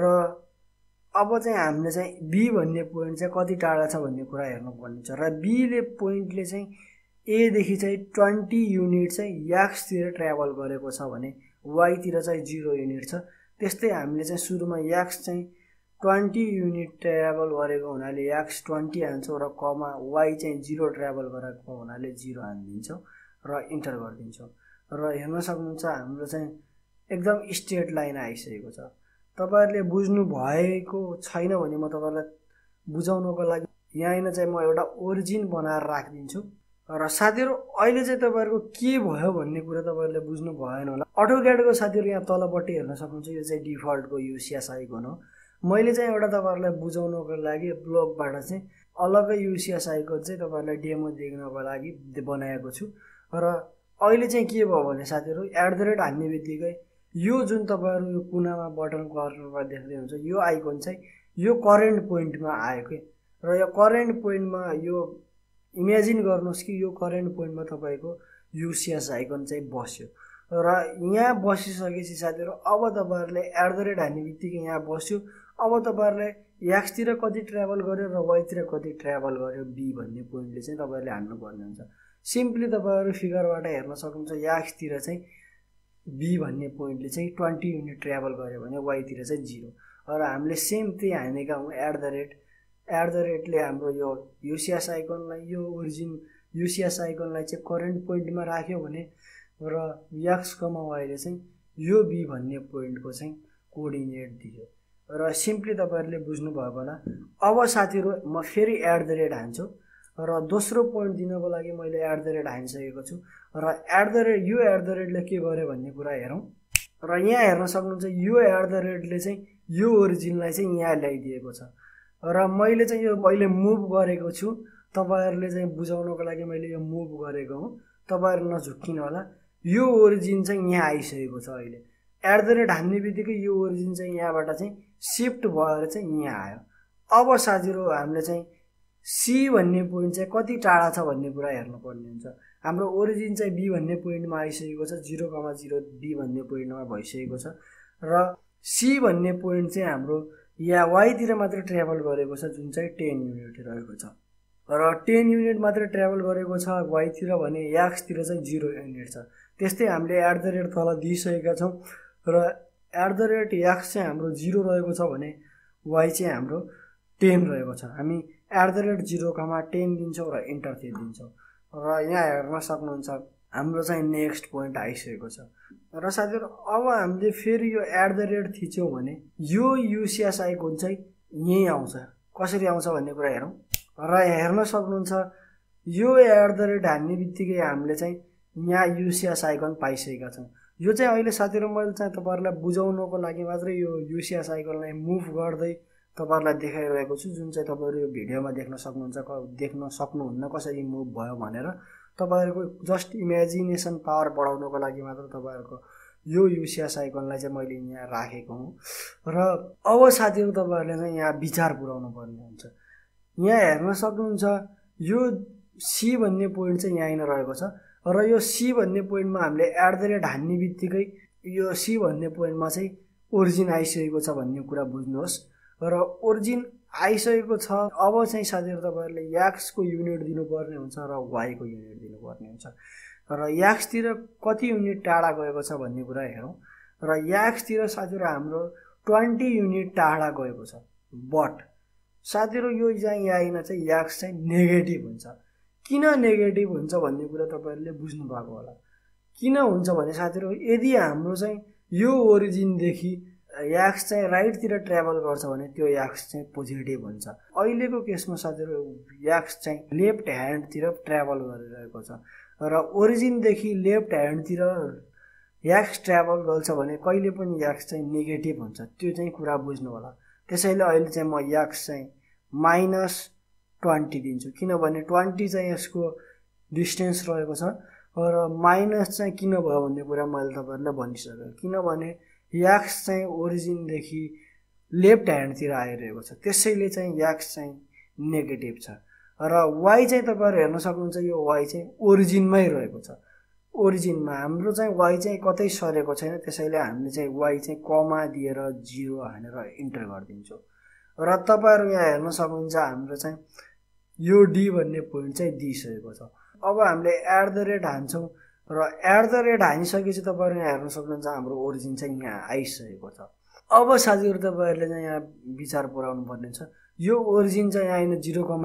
अब चाहिँ हामीले चाहिँ बी भन्ने पोइन्ट चाहिँ कति टाढा छ भन्ने कुरा हेर्नुपर्ने छ र बीले पोइन्टले चाहिँ एदेखि चाहिँ 20 युनिट चाहिँ एक्सतिर ट्राभल गरेको छ भने वाइतिर चाहिँ 0 युनिट छ। त्यस्तै हामीले चाहिँ सुरुमा एक्स चाहिँ 20 युनिट ट्राभल गरेको हुनाले एक्स 20 हान्छौँ र कमा वाइ चाहिँ 0 ट्राभल गरेको हुनाले 0 हानिदिन्छौँ र इन्टर गरिदिन्छौँ र हेर्न सक्नुहुन्छ हाम्रो चाहिँ एकदम स्ट्रेट लाइन आइसकेको छ। तपाईँहरूले बुझ्नु भएको छैन भने म तपाईँहरूलाई बुझाउनको लागि यहाँनिर चाहिँ म एउटा ओरिजिन बनाएर राखिदिन्छु र साथीहरू अहिले चाहिँ तपाईँहरूको के भयो भन्ने कुरा तपाईँहरूले बुझ्नु भएन होला। अटोक्याडको साथीहरू यहाँ तलपट्टि हेर्न सक्नुहुन्छ यो चाहिँ डिफल्टको युसिएस आइकन हो। मैले चाहिँ एउटा तपाईँहरूलाई बुझाउनको लागि ब्लगबाट चाहिँ अलग्गै युसिएस आइकन चाहिँ तपाईँहरूलाई डेमो देख्नको लागि बनाएको छु र अहिले चाहिँ के भयो भने साथीहरू @ हान्ने बित्तिकै यो जुन तपाईँहरू यो कुनामा बटन कर्नरमा देख्दै हुन्छ यो आइकन चाहिँ यो करेन्ट पोइन्टमा आयो कि र यो करेन्ट पोइन्टमा यो इमेजिन गर्नुहोस् कि यो करेन्ट पोइन्टमा तपाईँको युसिएस आइकन चाहिँ बस्यो र यहाँ बसिसकेपछि साथीहरू अब तपाईँहरूले @ हान्ने बित्तिकै यहाँ बस्यो। अब तपाईँहरूले एक्सतिर कति ट्राभल गर्यो र वाइतिर कति ट्राभल गर्यो बी भन्ने पोइन्टले चाहिँ तपाईँहरूले हान्नुपर्ने हुन्छ। सिम्पली तपाईँहरू फिगरबाट हेर्न सक्नुहुन्छ एक्सतिर चाहिँ बी भन्ने पोइन्टले चाहिँ 20 युनिट ट्राभल गर्यो भने वाइतिर चाहिँ 0 र हामीले सेम त्यही हानेका हौँ @ ले हाम्रो यो युसिएस आइकनलाई यो ओरिजिन युसिएस आइकनलाई चाहिँ करेन्ट पोइन्टमा राख्यो भने र एक्स कमा वाइले चाहिँ यो बी भन्ने पोइन्टको चाहिँ कोअर्डिनेट दियो र सिम्पली तपाईँहरूले बुझ्नुभएको होला। अब साथीहरू म फेरि @ हान्छु र दोस्रो पोइन्ट दिनको लागि मैले @ हानिसकेको छु र यो @ले के गर्यो भन्ने कुरा हेरौँ र यहाँ हेर्न सक्नुहुन्छ यो @ले चाहिँ यो ओरिजिनलाई चाहिँ यहाँ ल्याइदिएको छ र मैले चाहिँ यो मैले मुभ गरेको छु। तपाईँहरूले चाहिँ बुझाउनको लागि मैले यो मुभ गरेको हुँ। तपाईँहरू नझुक्किनु होला। यो ओरिजिन चाहिँ यहाँ आइसकेको छ। अहिले @ हान्ने बित्तिकै यो ओरिजिन चाहिँ यहाँबाट चाहिँ सिफ्ट भएर चाहिँ यहाँ आयो। अब साथीहरू हामीले चाहिँ सी भन्ने पोइन्ट चाहिँ कति टाढा छ भन्ने कुरा हेर्नुपर्ने हुन्छ। हाम्रो ओरिजिन चाहिँ बी भन्ने पोइन्टमा आइसकेको छ 0,0 बी भन्ने पोइन्टमा भइसकेको छ र सी भन्ने पोइन्ट चाहिँ हाम्रो यहाँ वाइतिर मात्र ट्राभल गरेको छ जुन चाहिँ 10 युनिट रहेको छ र 10 युनिट मात्र ट्राभल गरेको छ वाइतिर भने एक्सतिर चाहिँ 0 युनिट छ। त्यस्तै हामीले @ तल दिइसकेका छौँ र @ एक्स चाहिँ हाम्रो 0 रहेको छ भने वाइ चाहिँ हाम्रो 10 रहेको छ। हामी @ 0,10 दिन्छौँ र इन्टर थिचिदिन्छौँ र यहाँ हेर्न सक्नुहुन्छ हाम्रो चाहिँ नेक्स्ट पोइन्ट आइसकेको छ। र साथीहरू अब हामीले फेरि यो @ थिच्यौँ भने यो युसिएस आइकन चाहिँ यहीँ आउँछ। कसरी आउँछ भन्ने कुरा हेरौँ। र हेर्न सक्नुहुन्छ यो @ हान्ने बित्तिकै हामीले चाहिँ यहाँ युसिएस आइकन पाइसकेका छौँ। यो चाहिँ अहिले साथीहरू मैले चाहिँ तपाईँहरूलाई बुझाउनको लागि मात्रै यो युसिएस आइकनलाई मुभ गर्दै तपाईँहरूलाई देखाइरहेको छु, जुन चाहिँ तपाईँहरू यो भिडियोमा देख्न सक्नुहुन्न कसरी मुभ भयो भनेर। तपाईँहरूको जस्ट इमेजिनेसन पावर बढाउनको लागि मात्र तपाईँहरूको यो युसिएस आइकनलाई चाहिँ मैले यहाँ राखेको हुँ। र अब साथीहरू तपाईँहरूले चाहिँ यहाँ विचार पुर्याउनु पर्ने हुन्छ। यहाँ हेर्न सक्नुहुन्छ यो सी भन्ने पोइन्ट चाहिँ यहीँ रहेको छ। र यो सी भन्ने पोइन्टमा हामीले @ हान्ने बित्तिकै यो सी भन्ने पोइन्टमा चाहिँ ओरिजिन आइसकेको छ भन्ने कुरा बुझ्नुहोस्। र ओरिजिन आइसकेको छ। अब चाहिँ साथीहरू तपाईँहरूले एक्सको युनिट दिनुपर्ने हुन्छ र वाईको युनिट दिनुपर्ने हुन्छ। र एक्सतिर कति युनिट टाढा गएको छ भन्ने कुरा हेरौँ। र एक्सतिर साथीहरू हाम्रो 20 युनिट टाढा गएको छ। बट साथीहरू यो चाहिँ यहीँ चाहिँ एक्स चाहिँ नेगेटिभ हुन्छ। किन नेगेटिभ हुन्छ भन्ने कुरा तपाईँहरूले बुझ्नु भएको होला। किन हुन्छ भने साथीहरू यदि हाम्रो चाहिँ यो ओरिजिनदेखि एक्स चाहिँ राइटतिर ट्राभल गर्छ भने त्यो एक्स चाहिँ पोजिटिभ हुन्छ। अहिलेको केसमा साथीहरू एक्स चाहिँ लेफ्ट ह्यान्डतिर ट्राभल गरिरहेको छ र ओरिजिनदेखि लेफ्ट ह्यान्डतिर एक्स ट्राभल गर्छ भने कहिले पनि एक्स चाहिँ नेगेटिभ हुन्छ। त्यो चाहिँ कुरा बुझ्नु होला। त्यसैले अहिले चाहिँ म एक्स चाहिँ -20 दिन्छु, किनभने 20 चाहिँ यसको डिस्टेन्स रहेको छ। र माइनस चाहिँ किन भयो भन्ने कुरा मैले तपाईँहरूलाई भनिसकेँ, किनभने एक्स चाहिँ ओरिजिनदेखि लेफ्ट ह्यान्डतिर आइरहेको छ, त्यसैले चाहिँ एक्स चाहिँ नेगेटिभ छ। र वाई चाहिँ तपाईँहरू हेर्न सक्नुहुन्छ यो वाई चाहिँ ओरिजिनमै रहेको छ। ओरिजिनमा हाम्रो चाहिँ वाई चाहिँ कतै सरेको छैन, त्यसैले हामीले चाहिँ वाई चाहिँ कमा दिएर 0 हानेर इन्टर गरिदिन्छौँ। र तपाईँहरू यहाँ हेर्न सक्नुहुन्छ हाम्रो चाहिँ यो डी भन्ने पोइन्ट चाहिँ दिइसकेको छ। अब हामीले @ हान्छौँ र @ हानिसकेपछि तपाईँहरू यहाँ हेर्न सक्नुहुन्छ हाम्रो ओरिजिन चाहिँ यहाँ आइसकेको छ। अब साथीहरू तपाईँहरूले चाहिँ यहाँ विचार पुर्याउनु पर्ने छ। यो ओरिजिन चाहिँ यहाँ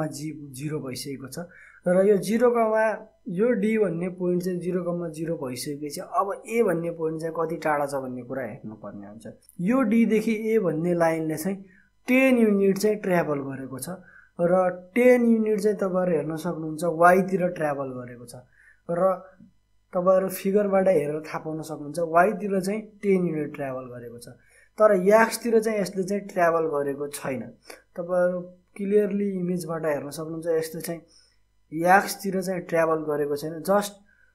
0,0 भइसकेको छ र यो 0, यो डी भन्ने पोइन्ट चाहिँ 0,0 भइसकेपछि अब ए भन्ने पोइन्ट चाहिँ कति टाढा छ भन्ने कुरा हेर्नुपर्ने हुन्छ। यो डीदेखि ए भन्ने लाइनले चाहिँ 10 युनिट चाहिँ ट्राभल गरेको छ र 10 युनिट चाहिँ तपाईँहरू हेर्न सक्नुहुन्छ वाईतिर ट्राभल गरेको छ। र तपाईँहरू फिगरबाट हेरेर थाहा पाउन सक्नुहुन्छ वाईतिर चाहिँ 10 युनिट ट्राभल गरेको छ, तर एक्सतिर चाहिँ यसले चाहिँ ट्राभल गरेको छैन। तपाईँहरू क्लियरली इमेजबाट हेर्न सक्नुहुन्छ यसले चाहिँ एक्सतिर चाहिँ ट्राभल गरेको छैन, जस्ट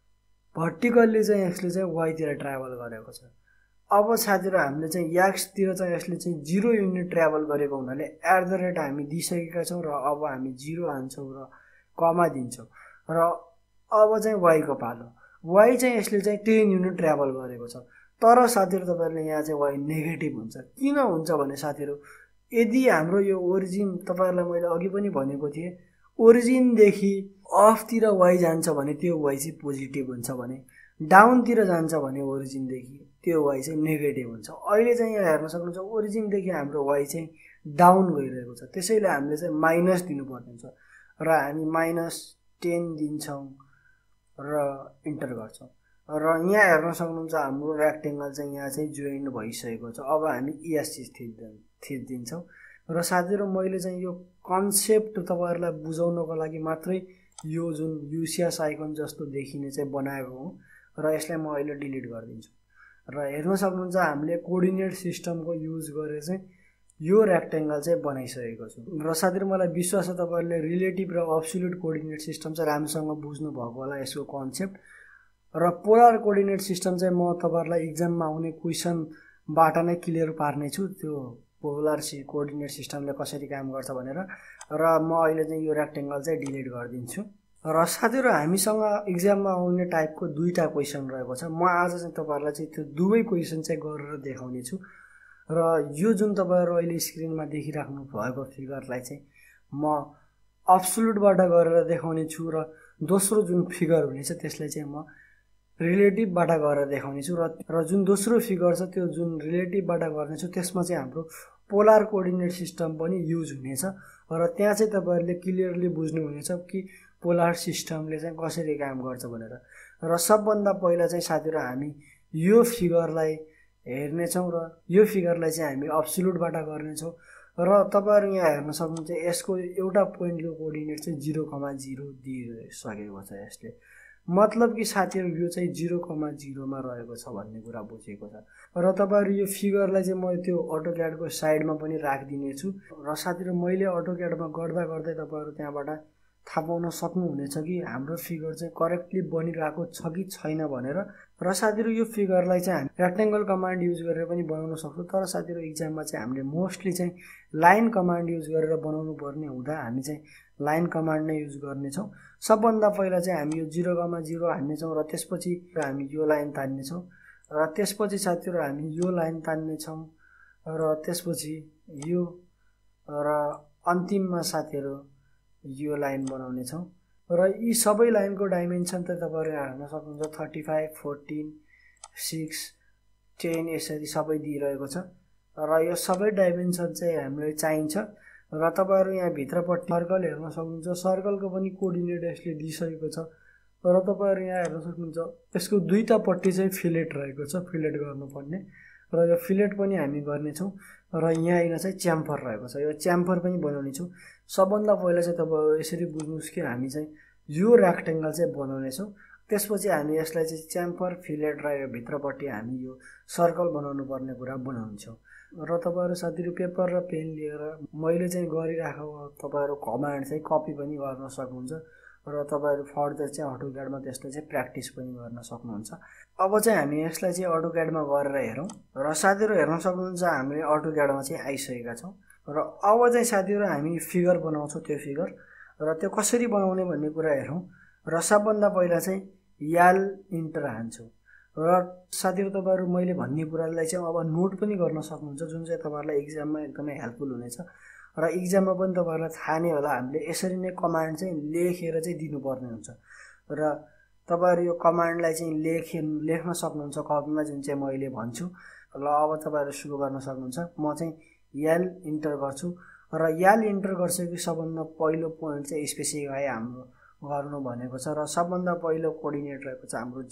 भर्टिकल्ली चाहिँ यसले चाहिँ वाईतिर ट्राभल गरेको छ। अब साथीहरू हामीले चाहिँ एक्सतिर चाहिँ यसले चाहिँ 0 युनिट ट्राभल गरेको हुनाले @ हामी दिइसकेका छौँ र अब हामी 0 हान्छौँ र कमा दिन्छौँ। र अब चाहिँ वाईको पालो। वाई चाहिँ यसले चाहिँ 10 युनिट ट्राभल गरेको छ, तर साथीहरू तपाईँहरूले यहाँ चाहिँ वाई नेगेटिभ हुन्छ। किन हुन्छ भने साथीहरू यदि हाम्रो यो ओरिजिन तपाईँहरूलाई मैले अघि पनि भनेको थिएँ, ओरिजिनदेखि अफतिर वाई जान्छ भने त्यो वाई चाहिँ पोजिटिभ हुन्छ भने डाउनतिर जान्छ भने ओरिजिनदेखि त्यो वाई चाहिँ नेगेटिभ हुन्छ। अहिले चाहिँ यहाँ हेर्न सक्नुहुन्छ ओरिजिनदेखि हाम्रो वाई चाहिँ डाउन गइरहेको छ, त्यसैले हामीले चाहिँ माइनस दिनुपर्ने हुन्छ र हामी -10 दिन्छौँ र इन्टर गर्छौँ। र यहाँ हेर्न सक्नुहुन्छ हाम्रो रेक्टेङ्गल चाहिँ यहाँ चाहिँ जोइन भइसकेको छ। अब हामी ESC थिचिदिन्छौँ। र साथीहरू मैले चाहिँ यो कन्सेप्ट तपाईँहरूलाई बुझाउनको लागि मात्रै यो जुन युसिएस आइकन जस्तो देखिने चाहिँ बनाएको हुँ र यसलाई म अहिले डिलिट गरिदिन्छु। र हेर्न सक्नुहुन्छ हामीले कोअर्डिनेट सिस्टमको युज गरेर चाहिँ यो रेक्टेङ्गल चाहिँ बनाइसकेको छु। र साथीहरू मलाई विश्वास छ तपाईँहरूले रिलेटिभ र अब्सोल्युट कोअर्डिनेट सिस्टम चाहिँ राम्रोसँग बुझ्नु भएको होला यसको कन्सेप्ट। र पोलर कोअर्डिनेट सिस्टम चाहिँ म तपाईँहरूलाई इक्जाममा आउने क्वेसनबाट नै क्लियर पार्ने छु, त्यो पोलर कोअर्डिनेट सिस्टमले कसरी काम गर्छ भनेर। र म अहिले चाहिँ यो रेक्टेङ्गल चाहिँ डिलिट गरिदिन्छु। र साथीहरू हामीसँग इक्जाममा आउने टाइपको 2टा क्वेसन रहेको छ। म आज चाहिँ तपाईँहरूलाई चाहिँ त्यो दुवै क्वेसन चाहिँ गरेर देखाउने छु। र यो जुन तपाईँहरू अहिले स्क्रिनमा देखिराख्नु भएको फिगरलाई चाहिँ म अब्सोल्युटबाट गरेर देखाउने छु र दोस्रो जुन फिगर हुनेछ त्यसलाई चाहिँ म रिलेटिभबाट गरेर देखाउने छु। र जुन दोस्रो फिगर छ त्यो जुन रिलेटिभबाट गर्नेछु त्यसमा चाहिँ हाम्रो पोलर कोअर्डिनेट सिस्टम पनि युज हुनेछ र त्यहाँ चाहिँ तपाईँहरूले क्लियरली बुझ्नुहुनेछ कि पोलर सिस्टमले चाहिँ कसरी काम गर्छ भनेर। र सबभन्दा पहिला चाहिँ साथीहरू हामी यो फिगरलाई हेर्नेछौँ र यो फिगरलाई चाहिँ हामी अब्सोल्युटबाट गर्नेछौँ र तपाईँहरू यहाँ हेर्न सक्नुहुन्छ यसको एउटा पोइन्टको कोअर्डिनेट चाहिँ 0,0 दिइसकेको छ यसले। मतलब कि साथीहरू यो चाहिँ 0,0मा रहेको छ भन्ने कुरा बुझेको छ। र तपाईँहरू यो फिगरलाई चाहिँ म त्यो अटोक्याडको साइडमा पनि राखिदिनेछु र साथीहरू मैले अटोक्याडमा गर्दा गर्दै तपाईँहरू त्यहाँबाट थाहा पाउन सक्नुहुनेछ कि हाम्रो फिगर चाहिँ करेक्टली बनिरहेको छ कि छैन भनेर। र साथीहरू यो फिगरलाई चाहिँ हामी रेक्टेङ्गल कमान्ड युज गरेर पनि बनाउन सक्छौँ, तर साथीहरू इक्जाममा चाहिँ हामीले मोस्टली चाहिँ लाइन कमान्ड युज गरेर बनाउनु पर्ने हुँदा हामी चाहिँ लाइन कमान्ड नै युज गर्नेछौँ। सबभन्दा पहिला चाहिँ हामी यो 0,0 हान्नेछौँ र त्यसपछि हामी यो लाइन तान्नेछौँ र त्यसपछि साथीहरू हामी यो लाइन तान्नेछौँ र त्यसपछि यो र अन्तिममा साथीहरू यो लाइन बनाउनेछौँ र यी सबै लाइनको डाइमेन्सन त तपाईँहरू हेर्न सक्नुहुन्छ 35, 14, 6, 10 यसरी सबै दिइरहेको छ र यो सबै डाइमेन्सन चाहिँ हामीलाई चाहिन्छ। र तपाईँहरू यहाँ भित्रपट्टि सर्कल हेर्न सक्नुहुन्छ, सर्कलको पनि कोअर्डिनेट यसले दिइसकेको छ र तपाईँहरू यहाँ हेर्न सक्नुहुन्छ यसको दुईटापट्टि चाहिँ फिलेट रहेको छ, फिलेट गर्नुपर्ने र यो फिलेट पनि हामी गर्नेछौँ र यहाँ चाहिँ च्याम्फर रहेको छ, यो च्याम्फर पनि बनाउनेछौँ। सबभन्दा पहिला चाहिँ तपाईँहरू यसरी बुझ्नुहोस् कि हामी चाहिँ यो रेक्टेङ्गल चाहिँ बनाउनेछौँ, त्यसपछि हामी यसलाई चाहिँ च्याम्फर, फिलेट र यो भित्रपट्टि हामी यो सर्कल बनाउनु पर्ने कुरा बनाउँछौँ। र तपाईँहरू साथीहरू पेपर र पेन लिएर मैले चाहिँ गरिराखेको तपाईँहरू कमान्ड चाहिँ कपी पनि गर्न सक्नुहुन्छ र तपाईँहरू फर्दर चाहिँ अटोक्याडमा त्यसलाई चाहिँ प्र्याक्टिस पनि गर्न सक्नुहुन्छ। अब चाहिँ हामी यसलाई चाहिँ अटोक्याडमा गरेर हेरौँ र साथीहरू हेर्न सक्नुहुन्छ हामीले अटोक्याडमा चाहिँ आइसकेका छौँ र अब चाहिँ साथीहरू हामी फिगर बनाउँछौँ। त्यो फिगर र त्यो कसरी बनाउने भन्ने कुरा हेरौँ र सबभन्दा पहिला चाहिँ याल इन्टर हान्छौँ र साथीहरू तपाईँहरू मैले भन्ने कुरालाई चाहिँ अब नोट पनि गर्न सक्नुहुन्छ, जुन चाहिँ तपाईँहरूलाई इक्जाममा एकदमै हेल्पफुल हुनेछ र इक्जाममा पनि तपाईँहरूलाई थाहा नै होला हामीले यसरी नै कमान्ड चाहिँ लेखेर चाहिँ दिनुपर्ने हुन्छ र तपाईँहरू यो कमान्डलाई चाहिँ लेख्न सक्नुहुन्छ कपीमा, जुन चाहिँ मैले भन्छु। ल अब तपाईँहरू सुरु गर्न सक्नुहुन्छ। म चाहिँ याल इन्टर गर्छु र याल इन्टर गरिसकेपछि सबभन्दा पहिलो पोइन्ट चाहिँ स्पेसिफाई हाम्रो गर्नु भनेको छ र सबभन्दा पहिलो कोअर्डिनेट रहेको छ हाम्रो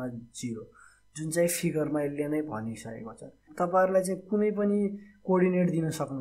0,0 जुन चाहिँ फिगरमा यसले नै भनिसकेको छ। तपाईँहरूलाई चाहिँ कुनै पनि कोअर्डिनेट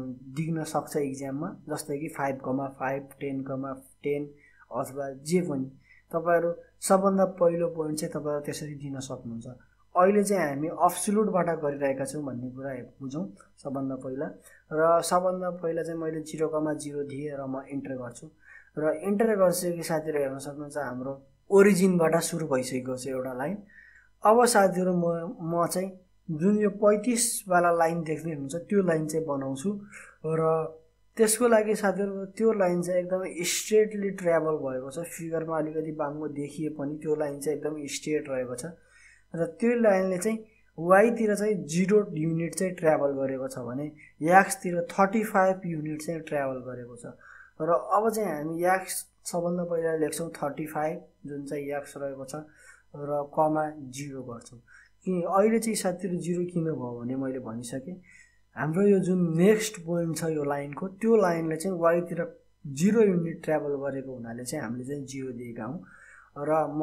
दिन सक्छ इक्जाममा, जस्तै कि 5,5, 10,10 अथवा जे पनि तपाईँहरू सबभन्दा पहिलो पोइन्ट चाहिँ तपाईँहरू त्यसरी दिन सक्नुहुन्छ। अहिले चाहिँ हामी अब्सोल्युटबाट गरिरहेका छौँ भन्ने कुरा बुझौँ सबभन्दा पहिला। र सबभन्दा पहिला चाहिँ मैले 0,0 दिएँ र म इन्टर गर्छु र इन्टर गरिसकेपछि साथीहरू हेर्न सक्नुहुन्छ हाम्रो ओरिजिनबाट सुरु भइसकेको छ एउटा लाइन। अब साथीहरू म चाहिँ जुन यो 35 वाला लाइन देख्दै हुनुहुन्छ त्यो लाइन चाहिँ बनाउँछु र त्यसको लागि साथीहरू त्यो लाइन चाहिँ एकदमै स्ट्रेटली ट्राभल भएको छ। फिगरमा अलिकति बाङ्गो देखिए पनि त्यो लाइन चाहिँ एकदमै स्ट्रेट रहेको छ र त्यो लाइनले चाहिँ वाइतिर चाहिँ 0 युनिट चाहिँ ट्राभल गरेको छ भने एक्सतिर 35 युनिट चाहिँ ट्राभल गरेको छ। र अब चाहिँ हामी एक्स सबभन्दा पहिला लेख्छौँ 35 जुन चाहिँ एक्स रहेको छ र कमा 0 गर्छौँ। कि अहिले चाहिँ साथीहरू 0 किन भयो भने मैले भनिसकेँ हाम्रो यो जुन नेक्स्ट पोइन्ट छ यो लाइनको, त्यो लाइनले चाहिँ वाइतिर 0 युनिट ट्राभल गरेको हुनाले चाहिँ हामीले चाहिँ 0 दिएका हौँ र म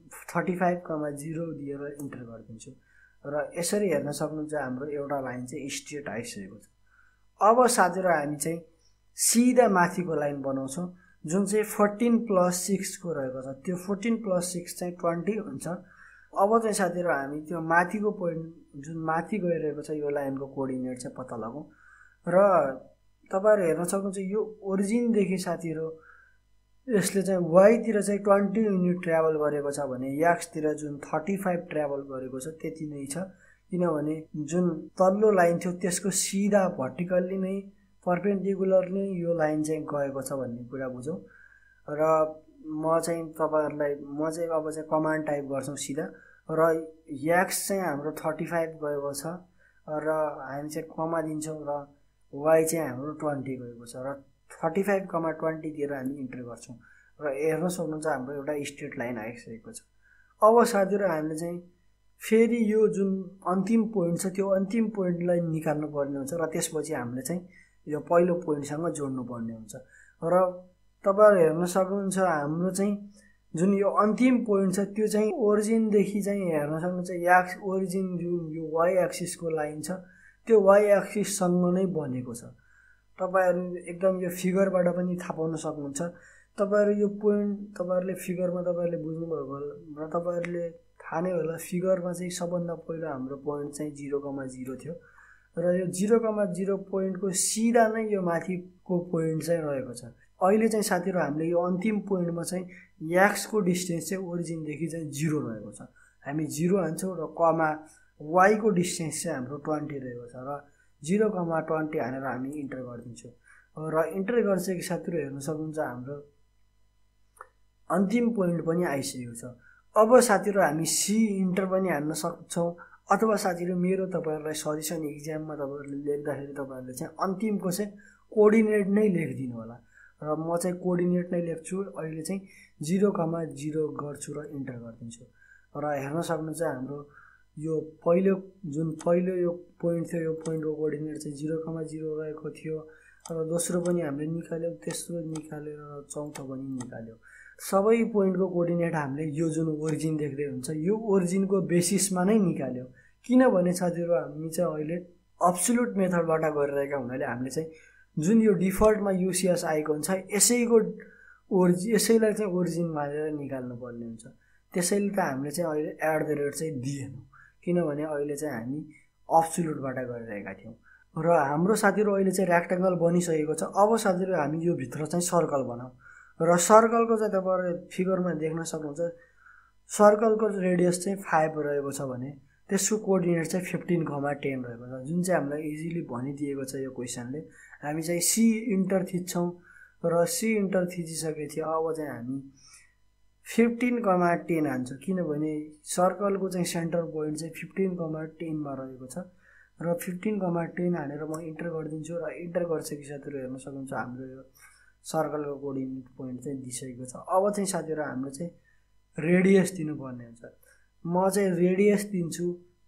35,0 दिएर इन्टर गरिदिन्छु र यसरी हेर्न सक्नुहुन्छ हाम्रो एउटा लाइन चाहिँ स्ट्रेट आइसकेको छ। अब साथीहरू हामी चाहिँ सिधा माथिको लाइन बनाउँछौँ जुन चाहिँ 14+6 को रहेको छ। त्यो 14+6 चाहिँ 20 हुन्छ। अब चाहिँ साथीहरू हामी त्यो माथिको पोइन्ट जुन माथि गइरहेको छ यो लाइनको कोअर्डिनेट चाहिँ पत्ता लगाउँ र तपाईँहरू हेर्न सक्नुहुन्छ यो ओरिजिनदेखि साथीहरू यसले चाहिँ वाइतिर चाहिँ 20 युनिट ट्राभल गरेको छ भने एक्सतिर जुन 35 ट्राभल गरेको छ त्यति नै छ। किनभने जुन तल्लो लाइन थियो त्यसको सिधा भर्टिकल्ली नै पर्पेन्डिकुलरली यो लाइन चाहिँ गएको छ भन्ने कुरा बुझौँ। र म चाहिँ तपाईँहरूलाई अब चाहिँ कमान्ड टाइप गर्छौँ सिधा र एक्स चाहिँ हाम्रो 35 गएको छ र हामी चाहिँ कमा दिन्छौँ र वाइ चाहिँ हाम्रो 20 गएको छ र 35,20 दिएर हामी इन्टर गर्छौँ र हेर्न सक्नुहुन्छ हाम्रो एउटा स्ट्रेट लाइन आइसकेको छ। अब साथीहरू हामीले चाहिँ फेरि यो जुन अन्तिम पोइन्ट छ त्यो अन्तिम पोइन्टलाई निकाल्नु पर्ने हुन्छ र त्यसपछि हामीले चाहिँ यो पहिलो पोइन्टसँग जोड्नु पर्ने हुन्छ र तपाईँहरू हेर्न सक्नुहुन्छ हाम्रो चाहिँ जुन यो अन्तिम पोइन्ट छ त्यो चाहिँ ओरिजिनदेखि चाहिँ हेर्न सक्नुहुन्छ ओरिजिन जुन यो वाइ एक्सिसको लाइन छ त्यो वाइ एक्सिससँग नै बनेको छ। तपाईहरु एकदम यो फिगरबाट पनि थाहा पाउन सक्नुहुन्छ। तपाईहरु यो पोइन्ट तपाईहरुले फिगरमा तपाईहरुले बुझ्नुभयो होला र तपाईहरुले थाहा नै होला फिगरमा चाहिँ सबभन्दा पहिलो हाम्रो पोइन्ट चाहिँ 0,0 थियो र यो 0,0 पोइन्टको सिधा नै यो माथिको पोइन्ट चाहिँ रहेको छ। अहिले चाहिँ साथीहरु हामीले यो अन्तिम पोइन्टमा चाहिँ x को डिस्टेन्स चाहिँ ओरिजिनदेखि चाहिँ 0 रहेको छ। हामी 0 हान्छौं र कमा y को डिस्टेन्स चाहिँ हाम्रो 20 रहेको छ र 0,20 हानेर हामी इन्टर गर्दिन्छौँ र इन्टर गरिसकेपछि साथीहरु हेर्न सक्नुहुन्छ हाम्रो अन्तिम पोइन्ट पनि आइसकेको छ। अब साथीहरु हामी सी इन्टर पनि हान्न सक्छौं अथवा साथीहरु मेरो तपाईहरुलाई सजेसन एक्जाममा तपाईहरुले लेख्दाखेरि तपाईहरुले चाहिँ अन्तिमको चाहिँ कोर्डिनेट नै लेखिदिनु होला र म चाहिँ कोर्डिनेट नै लेख्छु। अहिले चाहिँ 0,0 गर्छु र इन्टर गर्दिन्छु र हेर्न सक्नुहुन्छ हाम्रो यो पहिलो यो पोइन्ट थियो यो पोइन्टको कोर्डिनेट चाहिँ 0,0 रहेको थियो र दोस्रो पनि हामीले निकाल्यौं तेस्रो निकाल्यो र चौथो पनि निकाल्यौं। सबै पोइन्टको कोर्डिनेट हामीले यो जुन ओरिजिन देख्दै हुन्छ यो ओरिजिनको बेसिसमा नै निकाल्यौं। किनभने साथीहरु हामी चाहिँ अहिले अब्सोल्युट मेथडबाट गरिरहेका हुनाले हामीले चाहिँ जुन यो डिफल्टमा युसीएस आएको हुन्छ यसैलाई चाहिँ ओरिजिन मानेर निकाल्नु पर्ने हुन्छ। त्यसैले त हामीले चाहिँ अहिले @ चाहिँ दिएनौं किनभने अहिले चाहिँ हामी अब्सोल्युटबाट गरिरहेका थियौं र हाम्रो साथीहरु अहिले चाहिँ रेक्टेंगल बनिसकेको छ। अब साथीहरु हामी यो भित्र चाहिँ सर्कल बनाऊ र सर्कलको चाहिँ तपाईहरुले फिगरमा देख्न सक्नुहुन्छ सर्कलको रेडियस चाहिँ 5 रहेको छ भने त्यसको कोर्डिनेट चाहिँ 15,10 रहेको छ जुन चाहिँ हामीलाई इजिली भनिदिएको छ यो क्वेशनले। हामी चाहिँ सी इन्टर थिच्छौं र सी इन्टर थिचिसकेपछि अब चाहिँ हामी 15,10 हान्छौं किनभने सर्कलको चाहिँ सेन्टर पोइन्ट चाहिँ 15,10 मा रहेको छ र 15,10 हानेर म इन्टर गर्दिन्छु र इन्टर गरिसकेपछि साथीहरु हेर्न सक्नुहुन्छ हाम्रो यो सर्कलको कोर्डिनेट पोइन्ट चाहिँ दिइसकेको छ। अब चाहिँ साथीहरु हाम्रो चाहिँ रेडियस दिनुपर्ने हुन्छ। म चाहिँ रेडियस दिन्छु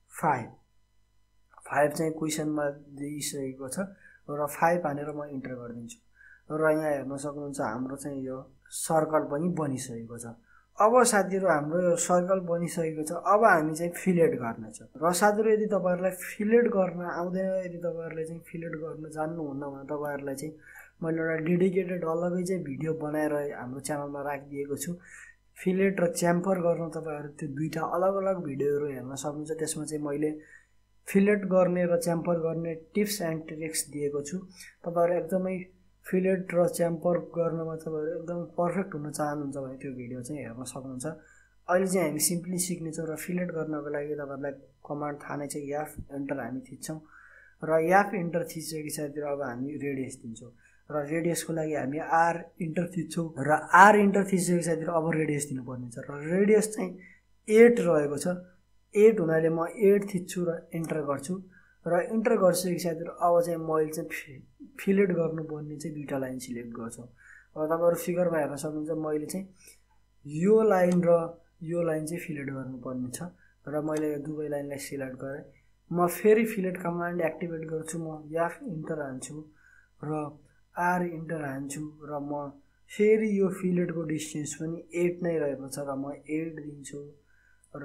5 चाहिँ क्वेशनमा दिइसकेको छ र 5 हानेर म इन्टर गर्दिन्छु र यहाँ हेर्न सक्नुहुन्छ हाम्रो चाहिँ यो सर्कल पनि बनिसकेको छ। अब साथीहरु हाम्रो यो सर्कल बनिसकेको छ। अब हामी चाहिँ फिलेट गर्नेछ र साथीहरु यदि तपाईहरुलाई फिलेट गर्न आउँदैन यदि तपाईहरुले चाहिँ फिलेट गर्न जान्नुहुन्न भने तपाईहरुलाई चाहिँ मैले एउटा डेडिकेटेड अलगै चाहिँ भिडियो बनाएर हाम्रो च्यानलमा राखिदिएको छु। फिलेट र च्याम्फर गर्न तपाईहरु त्यो दुईटा अलग-अलग भिडियोहरु हेर्न सक्नुहुन्छ। त्यसमा चाहिँ मैले फिलेट गर्ने र च्याम्फर गर्ने टिप्स एन्ड ट्रिक्स दिएको छु। तपाईहरु एकदमै फिलेट र च्याम्फर गर्नमा तपाईहरु एकदम पर्फेक्ट हुन चाहनुहुन्छ भने त्यो भिडियो चाहिँ हेर्न सक्नुहुन्छ। अहिले चाहिँ हामी सिम्पली सिक्नेछौं र फिलेट गर्नको लागि तपाईहरुलाई कमान्ड थाहा नै छ f इन्टर हामी थिच्छौं र f इन्टर थिचेपछि साथीहरु अब हामी रेडियस दिन्छौं र रेडियसको लागि हामी r इन्टर थिच्छौं र r इन्टर थिचेपछि साथीहरु अब रेडियस दिनुपर्ने छ र रेडियस चाहिँ 8 रहेको छ। 8 हुनाले म 8 थिच्छु र इन्टर गर्छु र इन्टर गरिसकेपछि साथीहरु अब चाहिँ मैले चाहिँ फिलेट गर्नुपर्ने चाहिँ दुईटा लाइन सिलेक्ट गर्छु र तपाईहरु फिगरमा हेर्न सक्नुहुन्छ मैले चाहिँ यो लाइन र यो लाइन चाहिँ फिलेट गर्नुपर्ने छ र मैले यो दुवै लाइनलाई सिलेक्ट गरे। म फेरि फिलेट कमान्ड एक्टिभेट गर्छु। म f इन्टर हान्छु र r इन्टर हान्छु र म फेरि यो फिलेटको डिस्टेन्स पनि 8 नै रहेको छ र म 8 दिन्छु र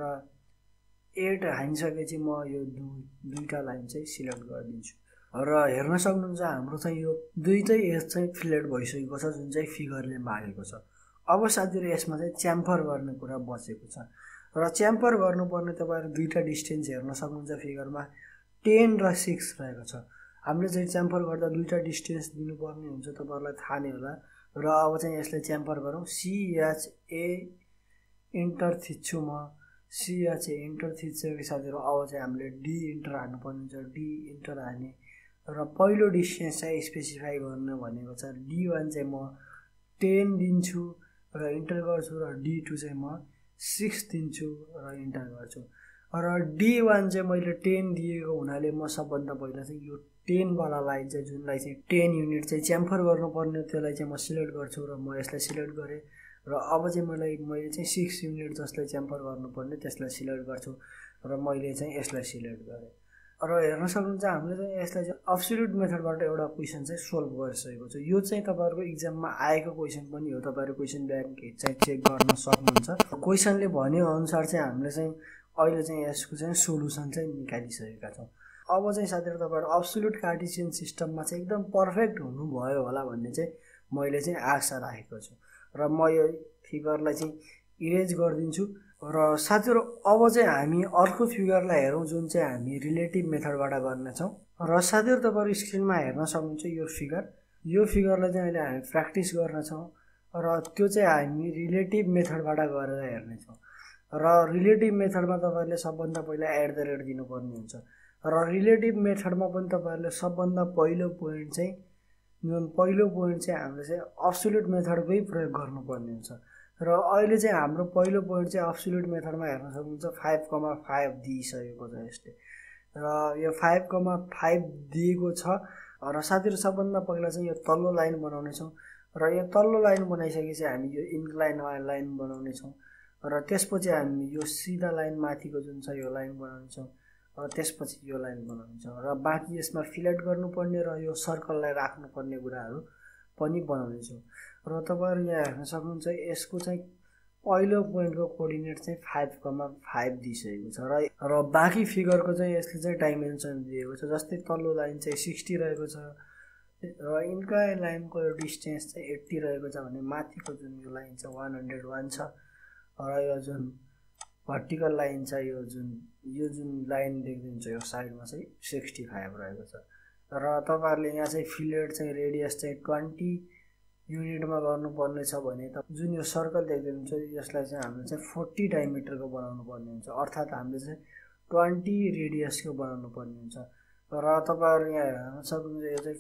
8 हानिसकेपछि म यो दुईटा लाइन चाहिँ सिलेक्ट गरिदिन्छु र हेर्न सक्नुहुन्छ हाम्रो चाहिँ यो दुईटै एज चाहिँ फिलेट भइसकेको छ जुन चाहिँ फिगरले मागेको छ। अब साथीहरु यसमा चाहिँ च्याम्फर गर्ने कुरा बचेको छ र च्याम्फर गर्नुपर्ने तपाईहरु दुईटा डिस्टेन्स हेर्न सक्नुहुन्छ फिगरमा 10 र 6 रहेको छ। हामीले चाहिँ च्याम्फर गर्दा दुईटा डिस्टेन्स दिनुपर्ने हुन्छ तपाईहरुलाई थाहा नै होला र अब चाहिँ यसलाई च्याम्फर गरौँ। CHA इन्टर थिच्छु म CHA इन्टर थिचेपछि साथीहरु अब चाहिँ हामीले D इन्टर हान्नुपर्ने हुन्छ। D इन्टर हाने र पहिलो डिस्टेन्स चाहिँ स्पेसिफाई गर्न भनेको छ D1 चाहिँ म 10 दिन्छु र इन्टर गर्छु र D2 चाहिँ म 6 दिन्छु र इन्टर गर्छु र D1 चाहिँ मैले 10 दिएको हुनाले म सबभन्दा पहिला चाहिँ यो 10 वाला लाइन चाहिँ जुनलाई चाहिँ 10 युनिट चाहिँ च्याम्फर गर्नुपर्ने त्यसलाई चाहिँ म सिलेक्ट गर्छु र म यसलाई सिलेक्ट गरे र अब चाहिँ मैले चाहिँ 6 युनिट जसलाई च्याम्फर गर्नुपर्ने त्यसलाई सिलेक्ट गर्छु र मैले चाहिँ यसलाई सिलेक्ट गरे र हेर्न सक्नुहुन्छ हामीले चाहिँ यसलाई चाहिँ अब्सोल्युट मेथडबाट एउटा क्वेसन चाहिँ सोल्भ गरिसकेको छु। यो चाहिँ तपाईँहरूको इक्जाममा आएको क्वेसन पनि हो, तपाईँहरू क्वेसन ब्याङ्क चाहिँ चेक गर्न सक्नुहुन्छ। क्वेसनले भनेअनुसार चाहिँ हामीले चाहिँ अहिले चाहिँ यसको चाहिँ सोल्युसन चाहिँ निकालिसकेका छौँ। अब चाहिँ साथीहरू तपाईँहरू अब्सोल्युट कार्टेसियन सिस्टममा चाहिँ एकदम पर्फेक्ट हुनुभयो होला भन्ने चाहिँ मैले चाहिँ आशा राखेको छु र म यो फिगरलाई चाहिँ इरेज गरिदिन्छु। र साथीहरू अब चाहिँ हामी अर्को फिगरलाई हेरौँ जुन चाहिँ हामी रिलेटिभ मेथडबाट गर्नेछौँ। र साथीहरू तपाईँहरू स्क्रिनमा हेर्न सक्नुहुन्छ यो फिगरलाई चाहिँ अहिले हामी प्र्याक्टिस गर्नेछौँ र त्यो चाहिँ हामी रिलेटिभ मेथडबाट गरेर हेर्नेछौँ। र रिलेटिभ मेथडमा तपाईँहरूले सबभन्दा पहिला एट द रेट दिनुपर्ने हुन्छ र रिलेटिभ मेथडमा पनि तपाईँहरूले सबभन्दा पहिलो पोइन्ट चाहिँ हामीले चाहिँ अब्सोल्युट मेथडकै प्रयोग गर्नुपर्ने हुन्छ। र अहिले चाहिँ हाम्रो पहिलो पोइन्ट चाहिँ अब्सोल्युट मेथडमा हेर्न सक्नुहुन्छ 5,5 दिइसकेको छ यसले र यो 5,5 दिएको छ। र साथीहरू सबभन्दा पहिला चाहिँ यो तल्लो लाइन बनाउनेछौँ र यो तल्लो लाइन बनाइसकेपछि हामी यो इन्क्लाइन लाइन बनाउनेछौँ र त्यसपछि हामी यो सिधा लाइन माथिको जुन छ यो लाइन बनाउनेछौँ र त्यसपछि यो लाइन बनाउनेछौँ र बाँकी यसमा फिलेट गर्नुपर्ने र यो सर्कललाई राख्नुपर्ने कुराहरू पनि बनाउनेछौँ। र तपाईँहरू यहाँ हेर्न सक्नुहुन्छ यसको चाहिँ पहिलो पोइन्टको कोअर्डिनेट चाहिँ 5,5 दिइसकेको छ र बाँकी फिगरको चाहिँ यसले चाहिँ डाइमेन्सन दिएको छ। जस्तै तल्लो लाइन चाहिँ 60 रहेको छ र इन्क्लाइन लाइनको यो डिस्टेन्स चाहिँ 80 रहेको छ भने माथिको जुन यो लाइन छ 101 छ र यो जुन भर्टिकल लाइन छ यो जुन लाइन देख्नुहुन्छ यो साइडमा चाहिँ 65 रहेको छ। र तपाईँहरूले यहाँ चाहिँ फिलेट चाहिँ रेडियस चाहिँ 20 युनिटमा गर्नुपर्ने छ भने त जुन यो सर्कल देख्नुहुन्छ यसलाई चाहिँ हामीले चाहिँ 40 डायमिटरको बनाउनु पर्ने हुन्छ, अर्थात् हामीले चाहिँ 20 रेडियसको बनाउनु पर्ने हुन्छ। र तपाईँहरू यहाँ हेर्न सक्नुहुन्छ यो चाहिँ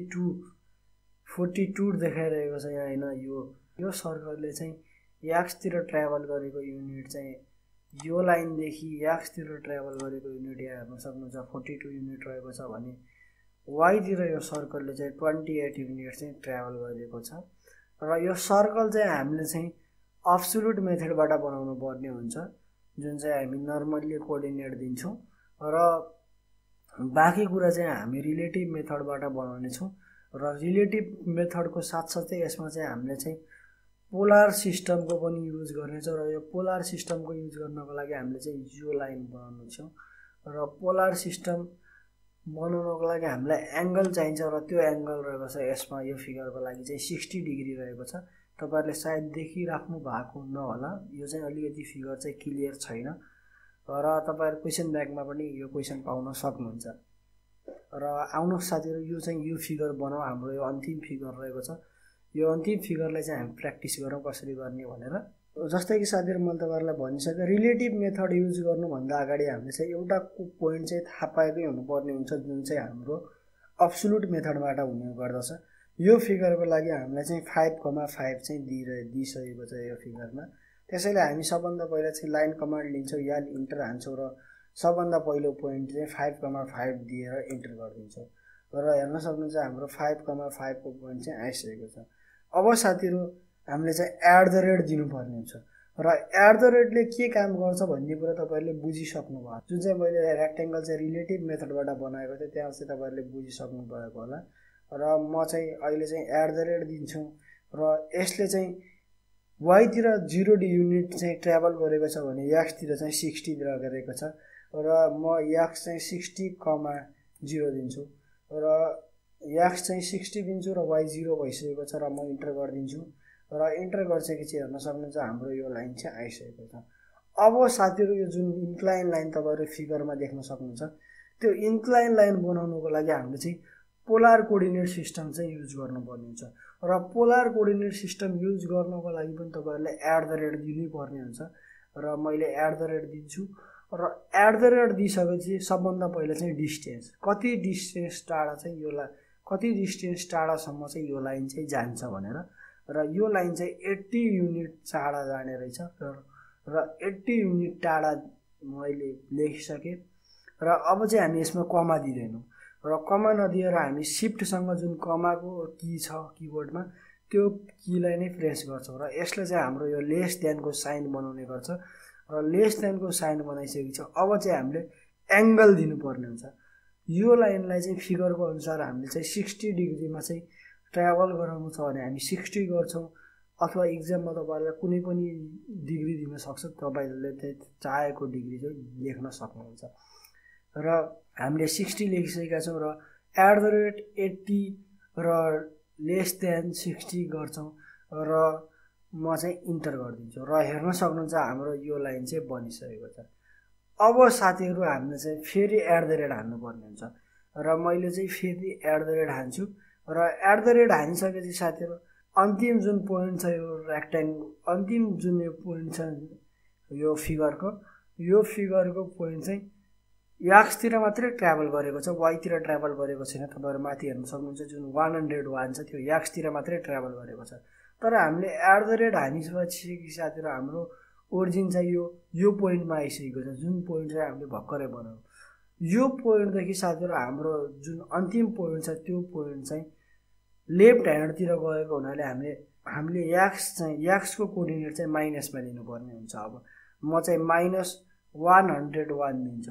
42 देखाइरहेको छ यहाँ होइन। यो सर्कलले चाहिँ एक्सतिर ट्राभल गरेको युनिट चाहिँ यो लाइनदेखि एक्सतिर ट्राभल गरेको युनिट यहाँ हेर्न सक्नुहुन्छ 42 युनिट रहेको छ भने वाइतिर यो सर्कलले चाहिँ 28 युनिट चाहिँ ट्राभल गरेको छ। र यो सर्कल चाहिँ हामीले चाहिँ अब्सोल्युट मेथडबाट बनाउनु पर्ने हुन्छ जुन चाहिँ हामी नर्मल्ली कोअर्डिनेट दिन्छौँ र बाँकी कुरा चाहिँ हामी रिलेटिभ मेथडबाट बनाउनेछौँ। र रिलेटिभ मेथडको साथसाथै यसमा चाहिँ हामीले चाहिँ पोलार सिस्टमको पनि युज गर्नेछौँ र यो पोलार सिस्टमको युज गर्नको लागि हामीले चाहिँ यो लाइन बनाउनेछौँ र पोलार सिस्टम बनाउनको लागि हामीलाई एङ्गल चाहिन्छ र त्यो एङ्गल रहेको छ यसमा यो फिगरको लागि चाहिँ 60 डिग्री रहेको छ। तपाईँहरूले सायद देखिराख्नु भएको नहोला, यो चाहिँ अलिकति फिगर चाहिँ क्लियर छैन र तपाईँहरू क्वेसन ब्याङ्कमा पनि यो क्वेसन पाउन सक्नुहुन्छ। र आउनुहोस् साथीहरू यो चाहिँ यो फिगर बनाऊ, हाम्रो यो अन्तिम फिगर रहेको छ। यो अन्तिम फिगरलाई चाहिँ हामी प्र्याक्टिस गरौँ कसरी गर्ने भनेर। जस्तै कि साथीहरू मैले तपाईँहरूलाई भनिसकेँ रिलेटिभ मेथड युज गर्नुभन्दा अगाडि हामीले चाहिँ एउटा पोइन्ट चाहिँ थाहा पाएकै हुनुपर्ने हुन्छ जुन चाहिँ हाम्रो अब्सोल्युट मेथडबाट हुने गर्दछ। यो फिगरको लागि हामीलाई चाहिँ 5,5 चाहिँ दिइसकेको छ यो फिगरमा। त्यसैले हामी सबभन्दा पहिला चाहिँ लाइन कमान्ड लिन्छौँ या इन्टर हान्छौँ र सबभन्दा पहिलो पोइन्ट चाहिँ 5,5 दिएर इन्टर गरिदिन्छौँ र हेर्न सक्नुहुन्छ हाम्रो 5,5 को पोइन्ट चाहिँ आइसकेको छ। अब साथीहरू हामीले चाहिँ एट द रेट दिनुपर्ने हुन्छ र एट द रेटले के काम गर्छ भन्ने कुरा तपाईँहरूले बुझिसक्नु भयो। जुन चाहिँ मैले रेक्टेङ्गल चाहिँ रिलेटिभ मेथडबाट बनाएको थिएँ त्यहाँ चाहिँ तपाईँहरूले बुझिसक्नु भएको होला। र म चाहिँ अहिले चाहिँ एट द रेट दिन्छु र यसले चाहिँ वाइतिर 0 युनिट चाहिँ ट्राभल गरेको छ भने एक्सतिर चाहिँ 60 गरेको छ र म एक्स चाहिँ 60,0 दिन्छु र एक्स चाहिँ 60 दिन्छु र वाइ 0 भइसकेको छ र म इन्टर गरिदिन्छु र इन्टर गरिसकेपछि हेर्न सक्नुहुन्छ हाम्रो यो लाइन चाहिँ आइसकेको छ। अब साथीहरू यो जुन इन्क्लाइन लाइन तपाईँहरू फिगरमा देख्न सक्नुहुन्छ त्यो इन्क्लाइन लाइन बनाउनुको लागि हामीले चाहिँ पोलार कोअर्डिनेट सिस्टम चाहिँ युज गर्नुपर्ने हुन्छ र पोलार कोअर्डिनेट सिस्टम युज गर्नको लागि पनि तपाईँहरूले एट द रेट दिनुपर्ने हुन्छ र मैले एट द रेट दिन्छु र एट द रेट दिइसकेपछि सबभन्दा पहिला चाहिँ डिस्टेन्स कति डिस्टेन्स टाढासम्म चाहिँ यो लाइन चाहिँ जान्छ भनेर र यो लाइन चाहिँ 80 युनिट टाढा जाने रहेछ र 80 युनिट टाढा मैले लेखिसकेँ र अब चाहिँ हामी यसमा कमा दिँदैनौँ र कमा नदिएर हामी सिफ्टसँग जुन कमाको की छ किबोर्डमा त्यो कीलाई नै प्रेस गर्छौँ र यसले चाहिँ हाम्रो यो लेस देनको साइन बनाउने गर्छ र लेस देनको साइन बनाइसकेपछि अब चाहिँ हामीले एङ्गल दिनुपर्ने हुन्छ। यो लाइनलाई चाहिँ फिगरको अनुसार हामीले चाहिँ 60 डिग्रीमा चाहिँ ट्राभल गराउनु छ भने हामी 60 गर्छौँ, अथवा इक्जाममा तपाईँहरूलाई कुनै पनि डिग्री दिन सक्छ, तपाईँहरूले चाहिँ चाहेको डिग्री चाहिँ लेख्न सक्नुहुन्छ। र हामीले 60 लेखिसकेका छौँ र @80 र <60 गर्छौँ र म चाहिँ इन्टर गरिदिन्छु र हेर्न सक्नुहुन्छ हाम्रो यो लाइन चाहिँ बनिसकेको छ। अब साथीहरू हामीले चाहिँ फेरि @ हान्नुपर्ने हुन्छ र मैले चाहिँ फेरि @ हान्छु र @ हानिसकेपछि साथीहरू अन्तिम जुन पोइन्ट छ यो रेक्ट्याङ्गल, अन्तिम जुन यो पोइन्ट छ यो फिगरको पोइन्ट चाहिँ एक्सतिर मात्रै ट्राभल गरेको छ, वाइतिर ट्राभल गरेको छैन। तपाईँहरू माथि हेर्न सक्नुहुन्छ जुन 101 छ त्यो एक्सतिर मात्रै ट्राभल गरेको छ। तर हामीले @ हानिसकेपछि साथीहरू हाम्रो ओरिजिन चाहिँ यो पोइन्टमा आइसकेको छ, जुन पोइन्ट चाहिँ हामीले भर्खरै बनायौँ। यो पोइन्टदेखि साथीहरू हाम्रो जुन अन्तिम पोइन्ट छ त्यो पोइन्ट चाहिँ लेफ्ट ह्यान्डतिर गएको हुनाले हामीले एक्सको कोअर्डिनेट चाहिँ माइनसमा लिनुपर्ने हुन्छ। अब म चाहिँ -101 दिन्छु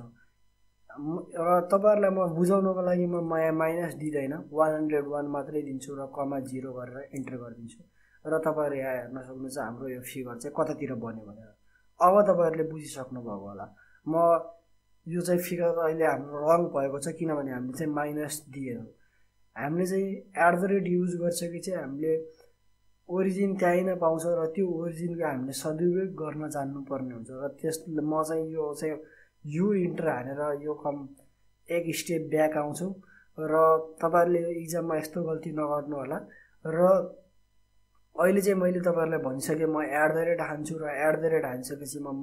र तपाईँहरूलाई म बुझाउनको लागि म माइनस दिँदैन, 101 मात्रै दिन्छु र ,0 गरेर इन्टर गरिदिन्छु र तपाईँहरू यहाँ हेर्न सक्नुहुन्छ हाम्रो यो फिगर चाहिँ कतातिर बन्यो भनेर। अब तपाईँहरूले बुझिसक्नुभएको होला। म यो चाहिँ फिगर अहिले हाम्रो रङ भएको छ किनभने हामीले चाहिँ माइनस दिएनौँ। हामीले चाहिँ @ युज गरिसके चाहिँ हामीले ओरिजिन त्यहीँ नै पाउँछ र त्यो ओरिजिनको हामीले सदुपयोग गर्न जान्नुपर्ने हुन्छ। र म चाहिँ यो चाहिँ यु इन्टर हानेर यो एक स्टेप ब्याक आउँछु र तपाईँहरूले इक्जाममा यस्तो गल्ती नगर्नु होला। र अहिले चाहिँ मैले तपाईँहरूलाई भनिसकेँ म @ हान्छु र @ हानिसकेपछि म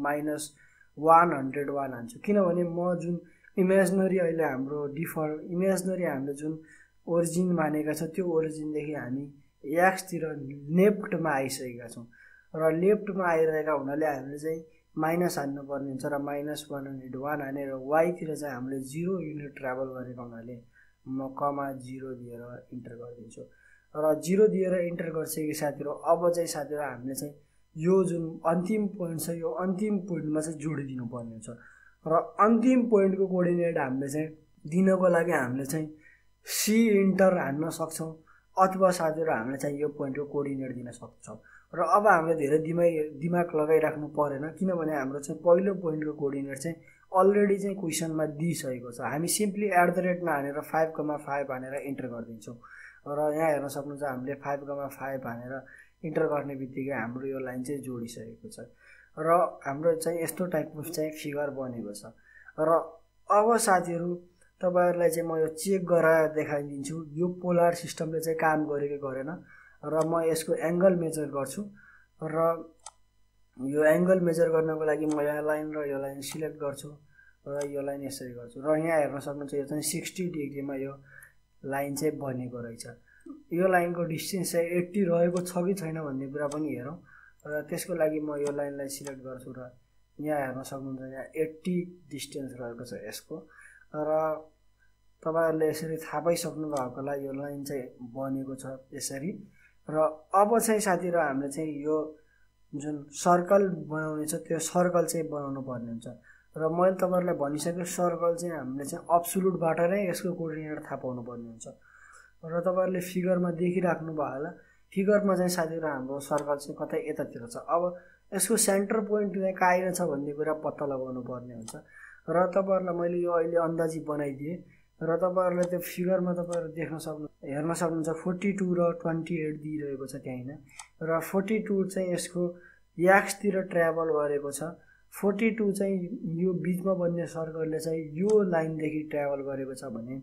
-101 हान्छु किनभने म जुन इमेजनरी अहिले हाम्रो इमेजनरी हामीले जुन ओरिजिन मानेका छ त्यो ओरिजिनदेखि हामी एक्सतिर लेफ्टमा आइसकेका छौँ र लेफ्टमा आइरहेका हुनाले हामीले चाहिँ माइनस हान्नुपर्ने हुन्छ र -101 हानेर वाइतिर चाहिँ हामीले 0 युनिट ट्राभल गरेको हुनाले म ,0 दिएर इन्टर गरिदिन्छु र 0 दिएर इन्टर गरिसकेको साथीहरू अब चाहिँ साथीहरू हामीले चाहिँ यो जुन अन्तिम पोइन्ट छ यो अन्तिम पोइन्टमा चाहिँ जोडिदिनु पर्ने हुन्छ र अन्तिम पोइन्टको कोअर्डिनेट हामीले चाहिँ दिनको लागि हामीले चाहिँ सी इन्टर हान्न सक्छौँ अथवा साथीहरू हामीले चाहिँ यो पोइन्टको कोअर्डिनेट दिन सक्छौँ। र अब हामीले धेरै दिमाग लगाइराख्नु परेन किनभने हाम्रो चाहिँ पहिलो पोइन्टको कोअर्डिनेट चाहिँ अलरेडी चाहिँ क्वेसनमा दिइसकेको छ। हामी सिम्पली @ नहानेर 5,5 हानेर इन्टर गरिदिन्छौँ र यहाँ हेर्न सक्नुहुन्छ हामीले 5,5 हानेर इन्टर गर्ने बित्तिकै हाम्रो यो लाइन चाहिँ जोडिसकेको छ र हाम्रो चाहिँ यस्तो टाइपको चाहिँ फिगर बनेको छ। र अब साथीहरू तपाईँहरूलाई चाहिँ म यो चेक गराएर देखाइदिन्छु यो पोलर सिस्टमले चाहिँ काम गरेको गरेन र म यसको एङ्गल मेजर गर्छु र यो एङ्गल मेजर गर्नको लागि म यो लाइन र यो लाइन सिलेक्ट गर्छु र यो लाइन यसरी गर्छु र यहाँ हेर्न सक्नुहुन्छ यो चाहिँ 60 डिग्रीमा यो लाइन चाहिँ बनेको रहेछ। यो लाइनको डिस्टेन्स चाहिँ 80 रहेको छ कि छैन भन्ने कुरा पनि हेरौँ र त्यसको लागि म यो लाइनलाई सिलेक्ट गर्छु र यहाँ हेर्न सक्नुहुन्छ यहाँ 80 डिस्टेन्स रहेको छ यसको र तपाईँहरूले यसरी थाहा पाइसक्नु भएको होला यो लाइन चाहिँ बनेको छ यसरी। र अब चाहिँ साथीहरू हामीले चाहिँ यो जुन सर्कल बनाउने छ त्यो सर्कल चाहिँ बनाउनु पर्ने हुन्छ र मैले तपाईँहरूलाई भनिसकेँ सर्कल चाहिँ हामीले चाहिँ अब्सोल्युटबाट नै यसको कोअर्डिनेट थाहा पाउनु पर्ने हुन्छ र तपाईँहरूले फिगरमा देखिराख्नु भयो होला। फिगरमा चाहिँ साथीहरू हाम्रो सर्कल चाहिँ कतै यतातिर छ। अब यसको सेन्टर पोइन्ट चाहिँ कहाँ छ भन्ने कुरा पत्ता लगाउनु पर्ने हुन्छ र तपाईँहरूलाई मैले यो अहिले अन्दाजी बनाइदिएँ र तपाईँहरूलाई त्यो फिगरमा तपाईँहरू हेर्न सक्नुहुन्छ 42 र 28 दिइरहेको छ त्यहीँ र 42 चाहिँ यसको एक्सतिर ट्राभल गरेको छ। 42 चाहिँ यो बिचमा बन्ने सर्कलले चाहिँ यो लाइनदेखि ट्राभल गरेको छ भने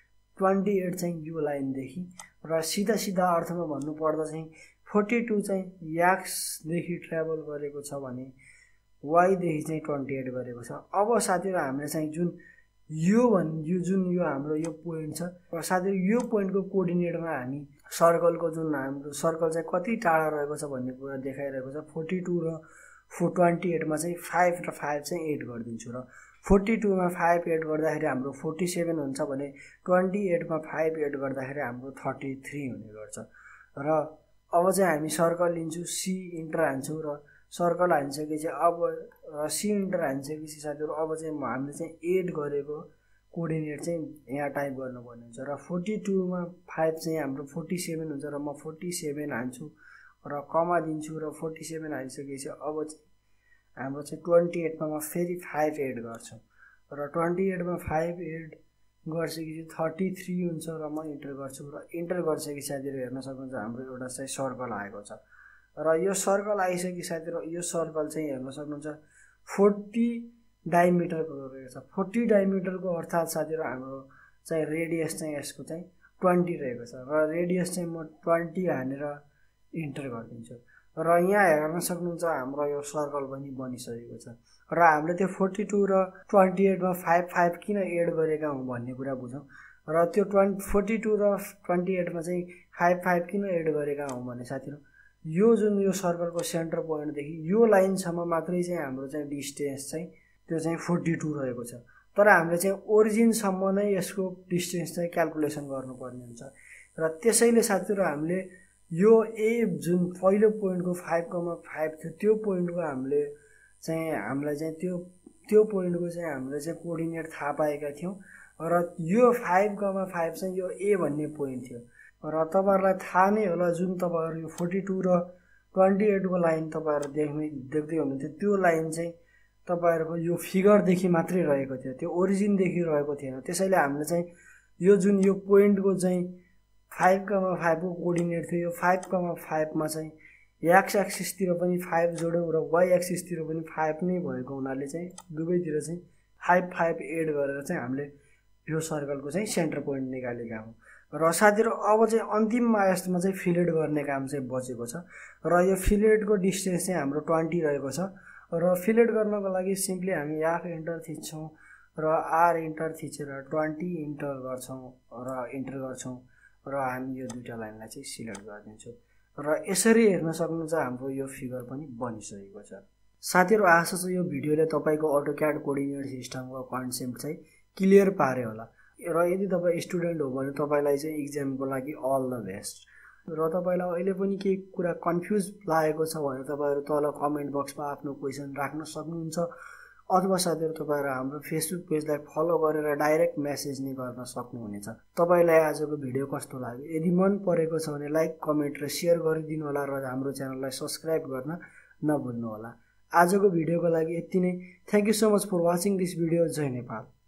28 चाहिँ यो लाइनदेखि र सिधा अर्थमा भन्नुपर्दा चाहिँ 42 चाहिँ एक्सदेखि ट्राभल गरेको छ भने वाइदेखि चाहिँ 28 गरेको छ। अब साथीहरू हामीले चाहिँ जुन यो हाम्रो यो पोइन्ट छ र साथीहरू यो पोइन्टको कोअर्डिनेटमा हामी सर्कलको जुन हाम्रो सर्कल चाहिँ कति टाढा रहेको छ भन्ने कुरा देखाइरहेको छ। 42 र 28 मा चाहिँ 5 र 5 चाहिँ 8 गरिदिन्छु र 42 मा 5 एड गर्दाखेरि हाम्रो 47 हुन्छ भने 28 मा 5 एड गर्दाखेरि हाम्रो 33 हुने गर्छ। र अब चाहिँ हामी सर्कल लिन्छु सी इन्टर हान्छु र सर्कल हानिसकेपछि अब सी इन्टर हानिसकेपछि साथीहरू अब चाहिँ हामीले चाहिँ एड गरेको कोअर्डिनेट चाहिँ यहाँ टाइप गर्नुपर्ने हुन्छ र 42 मा 5 चाहिँ हाम्रो 47 हुन्छ र म 47 हान्छु र कमा दिन्छु र 47 हानिसकेपछि अब चाहिँ हाम्रो चाहिँ 28 मा म फेरि 5 एड गर्छु र 28 मा 5 एड गरिसकेपछि 33 हुन्छ र म इन्टर गर्छु र इन्टर गरिसकेपछि साथीहरू हेर्न सक्नुहुन्छ हाम्रो एउटा चाहिँ सर्कल आएको छ र यो सर्कल आइसकेपछि साथीहरू यो सर्कल चाहिँ हेर्न सक्नुहुन्छ 40 डायमिटरको रहेको छ 40 डायमिटरको अर्थात् साथीहरू हाम्रो चाहिँ रेडियस चाहिँ यसको चाहिँ 20 रहेको छ र रेडियस चाहिँ म 20 हानेर इन्टर गरिदिन्छु र यहाँ हेर्न सक्नुहुन्छ हाम्रो यो सर्कल पनि बनिसकेको छ र हामीले त्यो 42 र 28 मा 5 किन एड गरेका हौँ भन्ने कुरा बुझौँ र त्यो 42 र 28 मा चाहिँ 5 किन एड गरेका हौँ भने साथीहरू यो जुन यो सर्कलको सेन्टर पोइन्टदेखि यो लाइनसम्म मात्रै चाहिँ हाम्रो चाहिँ डिस्टेन्स चाहिँ त्यो चाहिँ 42 रहेको छ तर हामीले चाहिँ ओरिजिनसम्म नै यसको डिस्टेन्स चाहिँ क्याल्कुलेसन गर्नुपर्ने हुन्छ र त्यसैले साथीहरू हामीले यो ए जुन पहिलो पोइन्टको 5,5 थियो त्यो पोइन्टको हामीले चाहिँ हामीलाई चाहिँ त्यो पोइन्टको चाहिँ हामीले चाहिँ कोअर्डिनेट थाहा पाएका थियौँ र यो 5,5 चाहिँ यो ए भन्ने पोइन्ट थियो र तपाईहरुलाई थाहा नै होला जुन तपाईहरु यो 42 र 28 को लाइन तपाईहरु देख्दै हुनुहुन्थ्यो त्यो लाइन चाहिँ तपाईहरुको यो फिगरदेखि मात्रै रहेको थियो त्यो ओरिजिनदेखि रहेको थिएन त्यसैले हामीले चाहिँ यो जुन यो पोइन्टको चाहिँ 5,5 को कोअर्डिनेट थियो यो 5,5 मा चाहिँ एक्स एक्सिस तिर पनि 5 जोड्यौं र वाइ एक्सिस तिर पनि 5 नै भएको हुनाले चाहिँ दुवैतिर चाहिँ 5 एड गरेर चाहिँ हामीले यो सर्कलको चाहिँ सेन्टर पोइन्ट निकालेका हौं र साथीहरु अब चाहिँ अन्तिममा यसमा चाहिँ फिलेट गर्ने काम चाहिँ बचेको छ र यो फिलेटको डिस्टेन्स चाहिँ हाम्रो 20 रहेको छ र फिलेट गर्नको लागि सिम्पली हामी एफ इन्टर थिच्छौं र आर इन्टर थिचेर 20 इन्टर गर्छौं र इन्टर गर्छौं र हामी यो दुईटा लाइनलाई चाहिँ सिलेक्ट गरिदिन्छौं र यसरी हेर्न सक्नुहुन्छ हाम्रो यो फिगर पनि बनिसकेको छ साथीहरु आशा छ यो भिडियोले तपाईको अटोक्याड कोअर्डिनेट सिस्टमको कन्सेप्ट चाहिँ क्लियर पार्यो होला र यदि तपाई स्टुडेन्ट हो भने तपाईलाई चाहिँ एक्जामको लागि अल द बेस्ट र तपाईलाई अहिले पनि केही कुरा कन्फ्युज लागेको छ भने तपाईहरु तल कमेन्ट बक्समा आफ्नो क्वेशन राख्न सक्नुहुन्छ अथवा साथीहरु तपाईहरु हाम्रो फेसबुक पेजलाई फलो गरेर डाइरेक्ट मेसेज नै गर्न सक्नुहुनेछ तपाईलाई आजको भिडियो कस्तो लाग्यो यदि मन परेको छ भने लाइक कमेन्ट र शेयर गरिदिनु होला र हाम्रो च्यानललाई सब्स्क्राइब गर्न नभुल्नु होला आजको भिडियोको लागि यति नै thank you so much for watching this video जय नेपाल